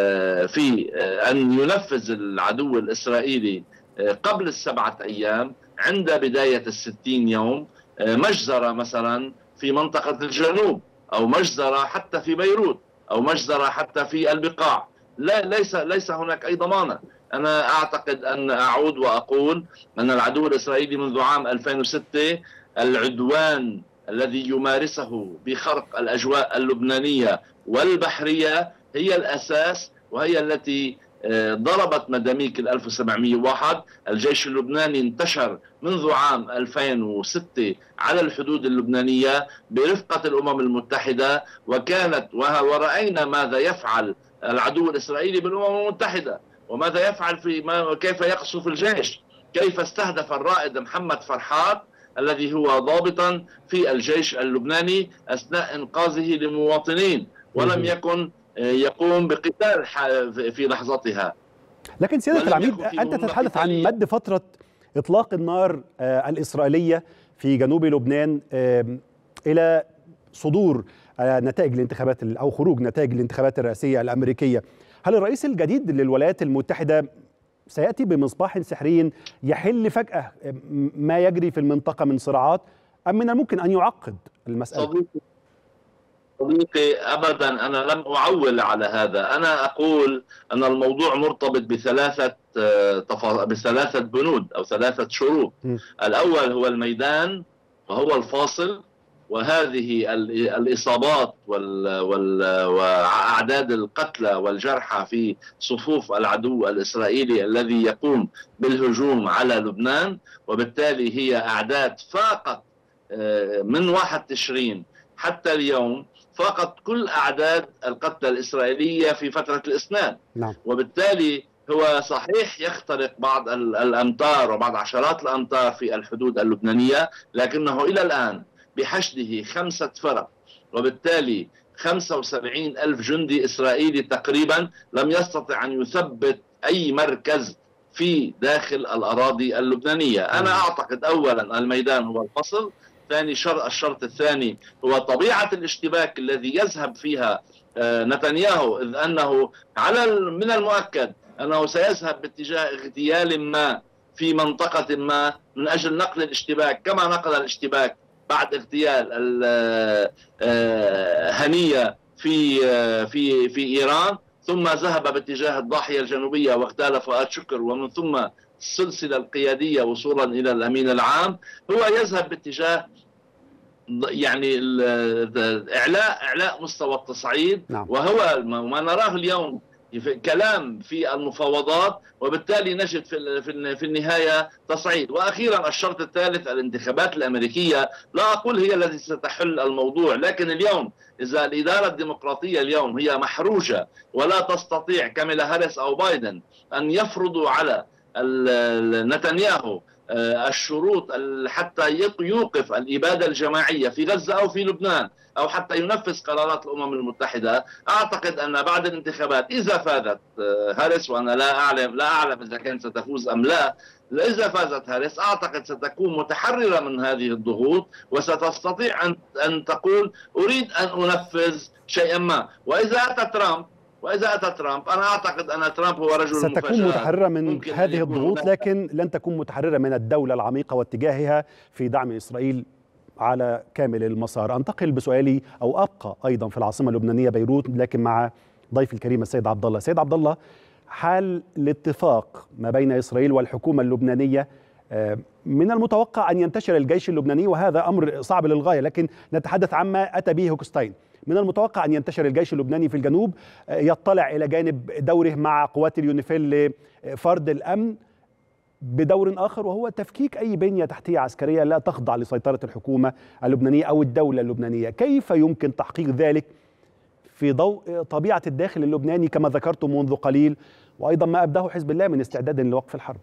في أن ينفذ العدو الإسرائيلي قبل السبعة أيام عند بداية الستين يوم مجزرة مثلا في منطقة الجنوب، أو مجزرة حتى في بيروت، أو مجزرة حتى في البقاع؟ لا، ليس ليس هناك أي ضمانة. أنا أعتقد أن أعود وأقول أن العدو الإسرائيلي منذ عام ألفين وستة العدوان الذي يمارسه بخرق الأجواء اللبنانية والبحرية هي الأساس، وهي التي ضربت مداميك ال ألف وسبعمئة وواحد. الجيش اللبناني انتشر منذ عام ألفين وستة على الحدود اللبنانية برفقة الأمم المتحدة، وكانت ورأينا ماذا يفعل العدو الإسرائيلي بالأمم المتحدة، وماذا يفعل في ما كيف يقصف الجيش، كيف استهدف الرائد محمد فرحات الذي هو ضابطا في الجيش اللبناني أثناء إنقاذه لمواطنين، ولم يكن يقوم بقتال في لحظتها. لكن سيادة العميد، أنت تتحدث عن مد فترة إطلاق النار الإسرائيلية في جنوب لبنان إلى صدور نتائج الانتخابات أو خروج نتائج الانتخابات الرئاسية الأمريكية. هل الرئيس الجديد للولايات المتحدة سيأتي بمصباح سحري يحل فجأة ما يجري في المنطقة من صراعات، أم من الممكن أن يعقد المسألة؟ صديقي صديقي أبدا، أنا لم أعول على هذا. أنا أقول أن الموضوع مرتبط بثلاثة بثلاثة بنود أو ثلاثة شروط. م. الأول هو الميدان وهو الفاصل، وهذه الإصابات وأعداد القتلى والجرحى في صفوف العدو الإسرائيلي الذي يقوم بالهجوم على لبنان، وبالتالي هي أعداد فاقت من واحد تشرين حتى اليوم فقط كل أعداد القتلى الإسرائيلية في فترة الإسناد. نعم. وبالتالي هو صحيح يخترق بعض الأمتار وبعض عشرات الأمتار في الحدود اللبنانية، لكنه إلى الآن بحشده خمسة فرق، وبالتالي خمسة وسبعين ألف جندي إسرائيلي تقريبا لم يستطع أن يثبت أي مركز في داخل الأراضي اللبنانية. أنا أعتقد أولا الميدان هو الفصل. ثاني شرط الشرط الثاني هو طبيعة الاشتباك الذي يذهب فيها نتنياهو، إذ أنه على من المؤكد أنه سيذهب باتجاه اغتيال ما في منطقة ما من أجل نقل الاشتباك، كما نقل الاشتباك بعد اغتيال هنية في في في إيران، ثم ذهب باتجاه الضاحية الجنوبية واغتال فؤاد شكر، ومن ثم السلسلة القيادية وصولا إلى الأمين العام. هو يذهب باتجاه يعني إعلاء إعلاء مستوى التصعيد. نعم. وهو ما نراه اليوم كلام في المفاوضات، وبالتالي نجد في في النهايه تصعيد. واخيرا الشرط الثالث الانتخابات الامريكيه، لا اقول هي التي ستحل الموضوع، لكن اليوم اذا الاداره الديمقراطيه اليوم هي محروجه ولا تستطيع كاميلا هاريس او بايدن ان يفرضوا على نتنياهو الشروط حتى يوقف الإبادة الجماعية في غزة أو في لبنان، أو حتى ينفذ قرارات الأمم المتحدة، أعتقد أن بعد الانتخابات إذا فازت هاريس، وأنا لا أعلم لا أعلم إذا كانت ستفوز أم لا، إذا فازت هاريس أعتقد ستكون متحررة من هذه الضغوط، وستستطيع أن أن تقول أريد أن أنفذ شيئا ما. وإذا أتى ترامب وإذا أتى ترامب أنا أعتقد أن ترامب هو رجل ستكون المفاجآت. متحررة من هذه الضغوط، لكن لن تكون متحررة من الدولة العميقة واتجاهها في دعم إسرائيل على كامل المسار. أنتقل بسؤالي أو أبقى أيضا في العاصمة اللبنانية بيروت، لكن مع ضيفي الكريم السيد عبد الله. سيد عبد الله، حال الاتفاق ما بين إسرائيل والحكومة اللبنانية، من المتوقع أن ينتشر الجيش اللبناني، وهذا أمر صعب للغاية، لكن نتحدث عما أتى به هوكستاين. من المتوقع أن ينتشر الجيش اللبناني في الجنوب، يطلع إلى جانب دوره مع قوات اليونيفيل لفرض الأمن بدور آخر، وهو تفكيك أي بنية تحتية عسكرية لا تخضع لسيطرة الحكومة اللبنانية أو الدولة اللبنانية. كيف يمكن تحقيق ذلك في ضوء طبيعة الداخل اللبناني كما ذكرت منذ قليل، وأيضا ما أبداه حزب الله من استعداد لوقف الحرب؟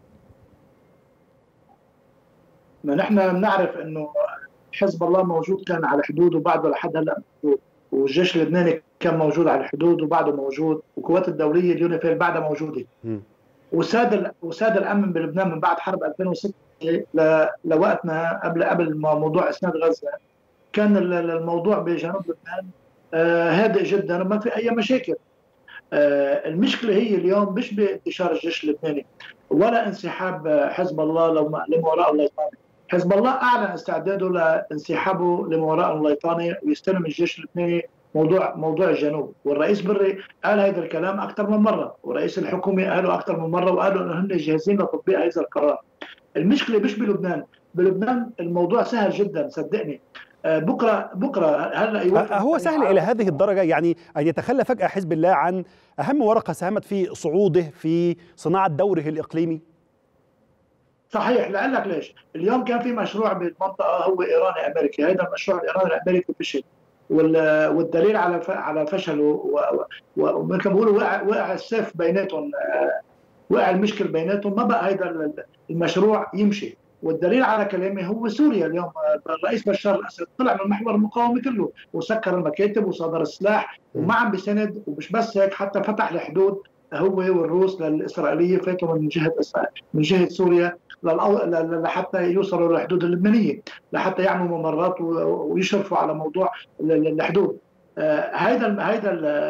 ما نحن بنعرف أنه حزب الله موجود كان على حدود وبعده لحد هلا موجود، والجيش اللبناني كان موجود على الحدود وبعده موجود، والقوات الدوليه اليونيفيل بعدها موجوده. م. وساد وساد الامن بلبنان من بعد حرب ألفين وستة لوقتنا، قبل قبل موضوع اسناد غزه كان الموضوع بجنوب لبنان آه هادئ جدا وما في اي مشاكل. آه المشكله هي اليوم مش بانتشار الجيش اللبناني ولا انسحاب حزب الله لموراء الليطاني. حزب الله اعلن استعداده لانسحابه لموراء الليطاني ويستلم الجيش اللبناني موضوع موضوع الجنوب، والرئيس بري قال هذا الكلام اكثر من مره، ورئيس الحكومه قالوا اكثر من مره، وقالوا انه هم جاهزين لتطبيق هذا القرار. المشكله مش بلبنان، بلبنان الموضوع سهل جدا صدقني. بكره بكره هلا هو سهل الى هذه الدرجه، يعني ان يتخلى فجاه حزب الله عن اهم ورقه ساهمت في صعوده في صناعه دوره الاقليمي؟ صحيح. لأقول لك ليش. اليوم كان في مشروع بالمنطقه هو ايراني امريكي، هذا المشروع الايراني الامريكي فشل، والدليل على على فشله ومثل ما بيقولوا وقع وقع السيف بيناتهم، وقع المشكل بيناتهم، ما بقى هذا المشروع يمشي. والدليل على كلامي هو سوريا. اليوم الرئيس بشار الاسد طلع من محور المقاومه كله وسكر المكاتب وصادر السلاح وما عم بسند، ومش بس هيك حتى فتح الحدود هو والروس للاسرائيليه، فاتوا من جهه من جهه سوريا لحتى يوصلوا للحدود اللبنانيه، لحتى يعملوا ممرات ويشرفوا على موضوع الحدود. هذا هذا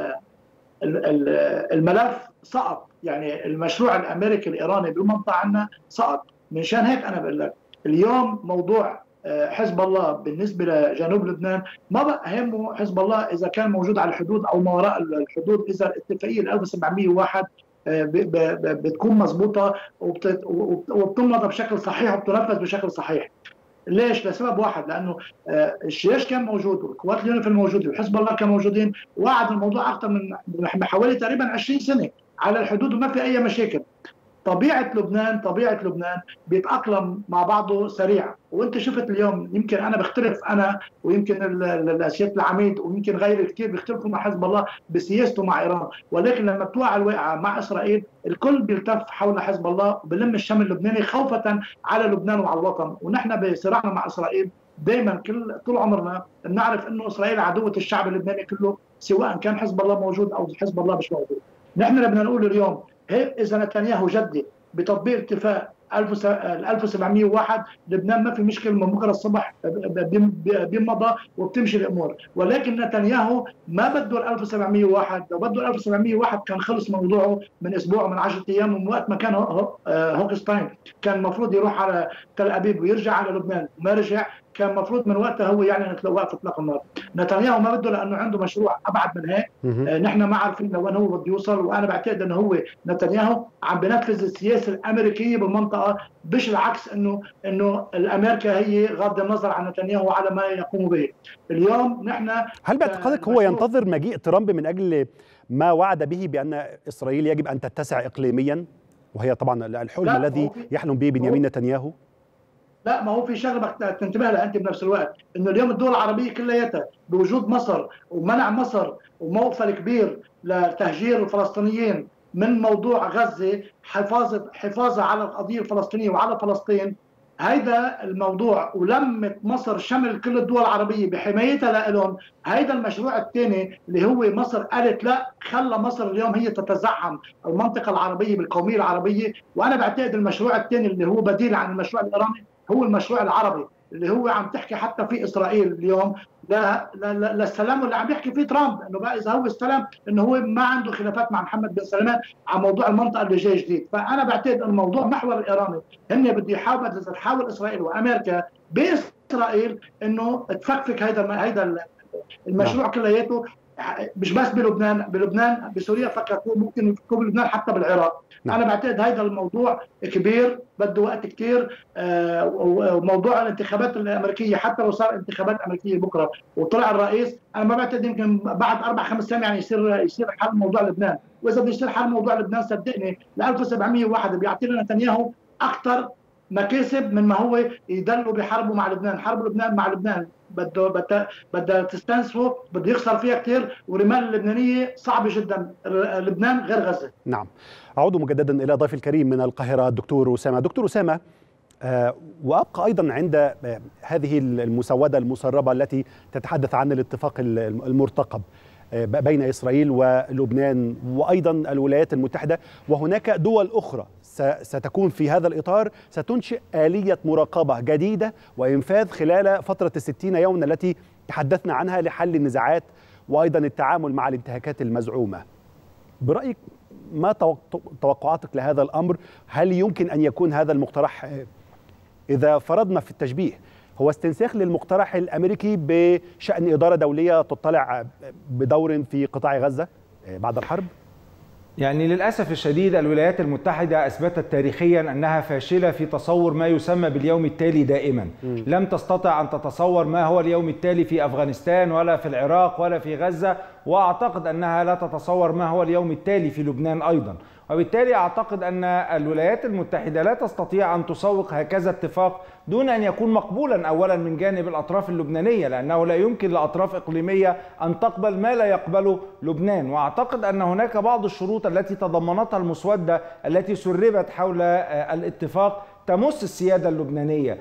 الملف سقط، يعني المشروع الامريكي الايراني بالمنطقه عندنا سقط. منشان هيك انا بقول لك اليوم موضوع حزب الله بالنسبه لجنوب لبنان ما بقى همه حزب الله اذا كان موجود على الحدود او ما وراء الحدود، اذا الاتفاقيه ألف وسبعمئة وواحد بتكون مضبوطه وبتمضى بشكل صحيح وبتنفذ بشكل صحيح. ليش؟ لسبب واحد، لانه الجيش كان موجود والقوات اليونيفيل موجوده وحزب الله كانوا موجودين، وقعد الموضوع اكثر من حوالي تقريبا عشرين سنه على الحدود وما في اي مشاكل. طبيعه لبنان طبيعه لبنان بيتاقلم مع بعضه سريع، وانت شفت اليوم يمكن انا بختلف انا ويمكن سياده العميد ويمكن غيري كثير بيختلفوا مع حزب الله بسياسته مع ايران، ولكن لما بتوقع الواقعه مع اسرائيل الكل بيلتف حول حزب الله وبلم الشمل اللبناني خوفه على لبنان وعلى الوطن. ونحن بصراعنا مع اسرائيل دائما كل طول عمرنا بنعرف انه اسرائيل عدوه الشعب اللبناني كله، سواء كان حزب الله موجود او حزب الله مش موجود. نحن بدنا نقول اليوم هيك اذا نتنياهو جدي بتطبيق اتفاق ألف وسبعمئة وواحد لبنان ما في مشكله، من بكره الصبح بيمضى وبتمشي الامور، ولكن نتنياهو ما بده ألف وسبعمئة وواحد، لو بده ألف وسبعمئة وواحد كان خلص موضوعه من اسبوع من عشرة ايام، ومن وقت ما كان هوكستاين كان المفروض يروح على تل ابيب ويرجع على لبنان، ما رجع، كان المفروض من وقتها هو يعلن وقف اطلاق النار. نتنياهو ما بده لانه عنده مشروع ابعد من هيك، آه نحن ما عارفين لوين هو بده يوصل، وانا بعتقد انه هو نتنياهو عم بنفذ السياسه الامريكيه بالمنطقه المنطقه، مش العكس انه انه الامريكا هي غض النظر عن نتنياهو وعلى ما يقوم به. اليوم نحن هل باعتقادك هو ينتظر مجيء ترامب من اجل ما وعد به بان اسرائيل يجب ان تتسع اقليميا، وهي طبعا الحلم الذي يحلم به بنيامين نتنياهو؟ لا، ما هو في شغله بدك تنتبه لها انت بنفس الوقت، انه اليوم الدول العربيه كلياتها بوجود مصر ومنع مصر وموقفها الكبير لتهجير الفلسطينيين من موضوع غزه، حفاظه حفاظها على القضيه الفلسطينيه وعلى فلسطين، هيدا الموضوع ولمت مصر شمل كل الدول العربيه بحمايتها لهم. هيدا المشروع الثاني اللي هو مصر قالت لا، خلى مصر اليوم هي تتزعم المنطقه العربيه بالقوميه العربيه. وانا بعتقد المشروع الثاني اللي هو بديل عن المشروع الايراني هو المشروع العربي، اللي هو عم تحكي حتى في اسرائيل اليوم للسلام، واللي عم يحكي فيه ترامب انه بقى اذا هو السلام انه هو ما عنده خلافات مع محمد بن سلمان عن موضوع المنطقه اللي جاي جديد. فانا بعتقد الموضوع محور الايراني هن بده يحاول اذا تحاول اسرائيل وامريكا باسرائيل انه تفكفك هيدا هيدا المشروع كلياته، مش بس بلبنان، بلبنان بسوريا فقط، ممكن يفكوا بلبنان حتى بالعراق. نعم. انا بعتقد هذا الموضوع كبير بده وقت كثير. آه وموضوع الانتخابات الامريكيه حتى لو صار انتخابات امريكيه بكره وطلع الرئيس، انا ما بعتقد يمكن بعد اربع خمس ايام يعني يصير يصير حل موضوع لبنان. واذا بده يصير حل موضوع لبنان صدقني ل ألف وسبعمية وواحد بيعطي لنا نتنياهو اكثر مكاسب من ما هو يدلوا بحربه مع لبنان. حرب لبنان مع لبنان بده بده بده تستنسفه، بده يخسر فيها كثير، والرمال اللبنانيه صعبه جدا. لبنان غير غزه. نعم. اعود مجددا الى ضيفي الكريم من القاهره الدكتور اسامه. دكتور اسامه، آه وابقى ايضا عند آه هذه المسوده المسربه التي تتحدث عن الاتفاق المرتقب آه بين اسرائيل ولبنان وايضا الولايات المتحده، وهناك دول اخرى ستكون في هذا الإطار، ستنشئ آلية مراقبة جديدة وإنفاذ خلال فترة الستين يوما التي تحدثنا عنها لحل النزاعات وأيضا التعامل مع الانتهاكات المزعومة. برأيك ما توقعاتك لهذا الأمر؟ هل يمكن أن يكون هذا المقترح، إذا فرضنا في التشبيه، هو استنساخ للمقترح الأمريكي بشأن إدارة دولية تطلع بدور في قطاع غزة بعد الحرب؟ يعني للأسف الشديد الولايات المتحدة أثبتت تاريخيا أنها فاشلة في تصور ما يسمى باليوم التالي دائما. م. لم تستطع أن تتصور ما هو اليوم التالي في أفغانستان ولا في العراق ولا في غزة، وأعتقد أنها لا تتصور ما هو اليوم التالي في لبنان أيضا. وبالتالي أعتقد أن الولايات المتحدة لا تستطيع أن تسوق هكذا اتفاق دون أن يكون مقبولا أولا من جانب الأطراف اللبنانية، لأنه لا يمكن لأطراف إقليمية أن تقبل ما لا يقبله لبنان. وأعتقد أن هناك بعض الشروط التي تضمنتها المسودة التي سربت حول الاتفاق تمس السيادة اللبنانية.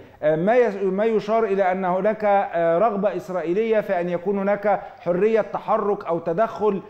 ما يشار إلى أن هناك رغبة إسرائيلية في أن يكون هناك حرية تحرك أو تدخل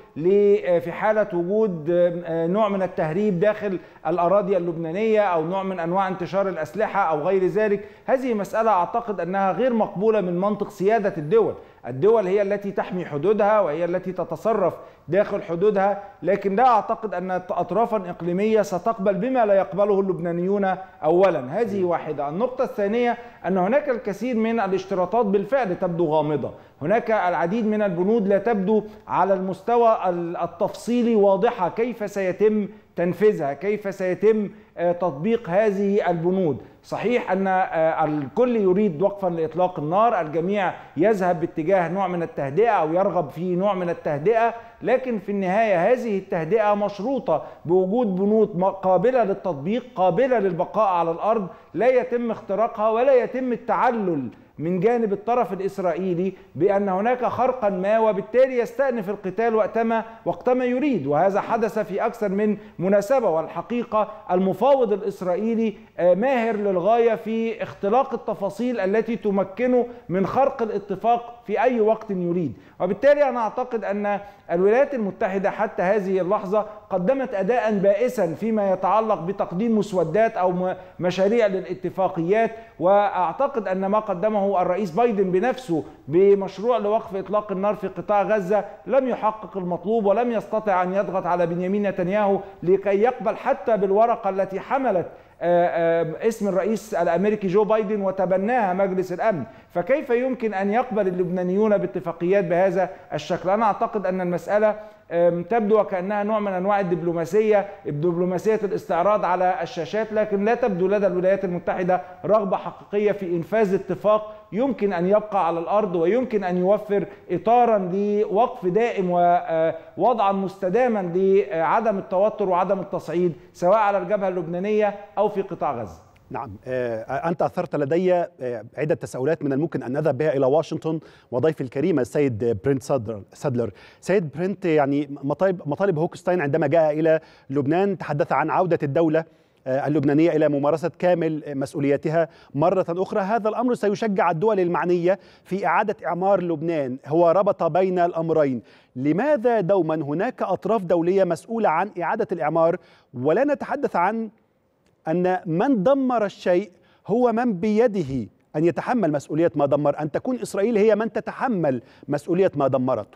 في حالة وجود نوع من التهريب داخل الأراضي اللبنانية أو نوع من أنواع انتشار الأسلحة أو غير ذلك. هذه مسألة أعتقد أنها غير مقبولة من منطق سيادة الدول. الدول هي التي تحمي حدودها وهي التي تتصرف داخل حدودها، لكن لا أعتقد أن أطرافا إقليمية ستقبل بما لا يقبله اللبنانيون أولا. هذه واحدة. النقطة الثانية أن هناك الكثير من الاشتراطات بالفعل تبدو غامضة. هناك العديد من البنود لا تبدو على المستوى التفصيلي واضحة كيف سيتم تنفيذها، كيف سيتم تطبيق هذه البنود. صحيح أن الكل يريد وقفا لإطلاق النار، الجميع يذهب باتجاه نوع من التهدئة أو يرغب في نوع من التهدئة، لكن في النهاية هذه التهدئة مشروطة بوجود بنود قابلة للتطبيق، قابلة للبقاء على الأرض، لا يتم اختراقها ولا يتم التعلل من جانب الطرف الإسرائيلي بأن هناك خرقا ما، وبالتالي يستأنف القتال وقتما وقتما يريد. وهذا حدث في أكثر من مناسبة. والحقيقة المفاوض الإسرائيلي ماهر للغاية في اختلاق التفاصيل التي تمكنه من خرق الاتفاق في أي وقت يريد. وبالتالي أنا أعتقد أن الولايات المتحدة حتى هذه اللحظة قدمت أداء بائسا فيما يتعلق بتقديم مسودات أو مشاريع للاتفاقيات. وأعتقد أن ما قدمه الرئيس بايدن بنفسه بمشروع لوقف إطلاق النار في قطاع غزة لم يحقق المطلوب، ولم يستطع أن يضغط على بنيامين نتنياهو لكي يقبل حتى بالورقة التي حملت اسم الرئيس الأمريكي جو بايدن وتبناها مجلس الأمن. فكيف يمكن أن يقبل اللبنانيون باتفاقيات بهذا الشكل؟ أنا أعتقد أن المسألة تبدو وكأنها نوع من أنواع الدبلوماسية دبلوماسية الاستعراض على الشاشات، لكن لا تبدو لدى الولايات المتحدة رغبة حقيقية في إنفاذ اتفاق يمكن أن يبقى على الأرض ويمكن أن يوفر إطارا لوقف دائم ووضعا مستداما لعدم التوتر وعدم التصعيد سواء على الجبهة اللبنانية أو في قطاع غزة. نعم، أنت أثرت لدي عدة تساؤلات من الممكن أن نذهب بها إلى واشنطن وضيف الكريم السيد برنت سادلر. سيد برنت، يعني مطالب مطالب هوكستاين عندما جاء إلى لبنان تحدث عن عودة الدولة اللبنانية إلى ممارسة كامل مسؤولياتها مرة أخرى. هذا الأمر سيشجع الدول المعنية في إعادة إعمار لبنان، هو ربط بين الأمرين. لماذا دوما هناك أطراف دولية مسؤولة عن إعادة الإعمار ولا نتحدث عن أن من دمر الشيء هو من بيده أن يتحمل مسؤولية ما دمر، أن تكون إسرائيل هي من تتحمل مسؤولية ما دمرته؟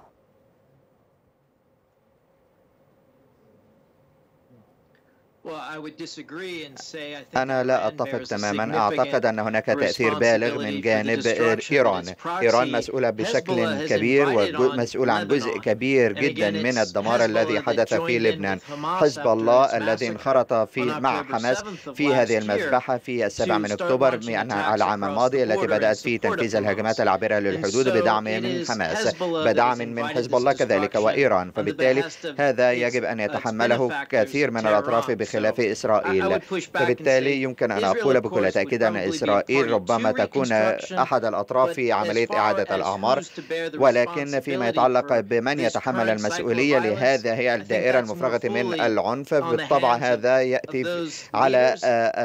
أنا لا أتفق تماما. أعتقد أن هناك تأثير بالغ من جانب إيران. إيران مسؤولة بشكل كبير ومسؤولة عن جزء كبير جدا من الدمار الذي حدث في لبنان. حزب الله الذي انخرط في مع حماس في هذه المذبحة في السابع من أكتوبر من العام الماضي التي بدأت في تنفيذ الهجمات العابرة للحدود بدعم من حماس، بدعم من حزب الله كذلك وإيران. فبالتالي هذا يجب أن يتحمله كثير من الأطراف خلاف إسرائيل. فبالتالي يمكن أن أقول بكل تأكيد أن إسرائيل ربما تكون أحد الأطراف في عملية إعادة الأعمار، ولكن فيما يتعلق بمن يتحمل المسؤولية لهذا هي الدائرة المفرغة من العنف. بالطبع هذا يأتي على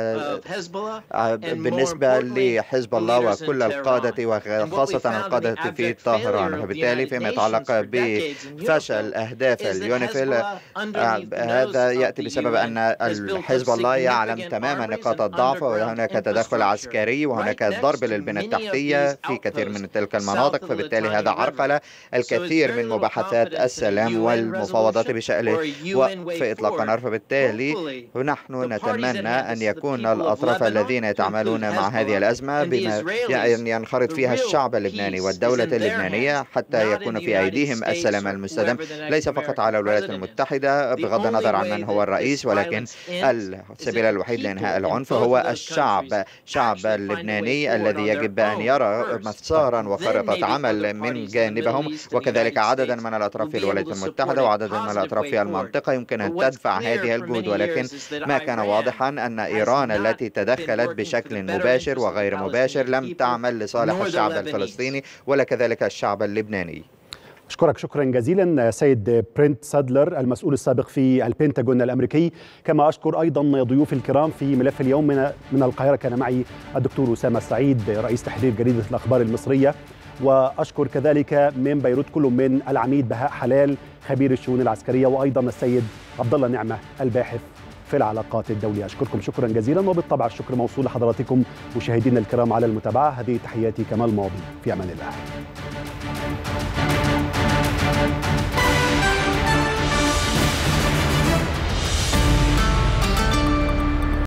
بالنسبة لحزب الله وكل القادة وخاصة القادة في طهران. فبالتالي فيما يتعلق بفشل أهداف اليونيفيل هذا يأتي بسبب أن حزب الله يعلم تماما نقاط الضعف، وهناك تدخل عسكري وهناك ضرب للبنى التحتية في كثير من تلك المناطق. فبالتالي هذا عرقل الكثير من مباحثات السلام والمفاوضات بشأن وقف إطلاق النار. فبالتالي نحن نتمنى أن يكون الأطراف الذين يتعاملون مع هذه الأزمة بما ينخرط فيها الشعب اللبناني والدولة اللبنانية حتى يكون في أيديهم السلام المستدام، ليس فقط على الولايات المتحدة بغض النظر عن من هو الرئيس، ولكن السبيل الوحيد لإنهاء العنف هو الشعب الشعب اللبناني الذي يجب أن يرى مسارا وخريطة عمل من جانبهم، وكذلك عددا من الأطراف في الولايات المتحدة وعددا من الأطراف في المنطقة يمكن أن تدفع هذه الجهود. ولكن ما كان واضحا أن إيران التي تدخلت بشكل مباشر وغير مباشر لم تعمل لصالح الشعب الفلسطيني ولا كذلك الشعب اللبناني. أشكرك شكرا جزيلا سيد برنت سادلر المسؤول السابق في البنتاغون الأمريكي، كما أشكر أيضا ضيوف الكرام في ملف اليوم. من من القاهرة كان معي الدكتور أسامة السعيد رئيس تحرير جريدة الأخبار المصرية، وأشكر كذلك من بيروت كل من العميد بهاء حلال خبير الشؤون العسكرية، وأيضا السيد عبد الله نعمة الباحث في العلاقات الدولية. أشكركم شكرا جزيلا، وبالطبع الشكر موصول لحضراتكم مشاهدينا الكرام على المتابعة. هذه تحياتي كمال ماضي، في أمان الله.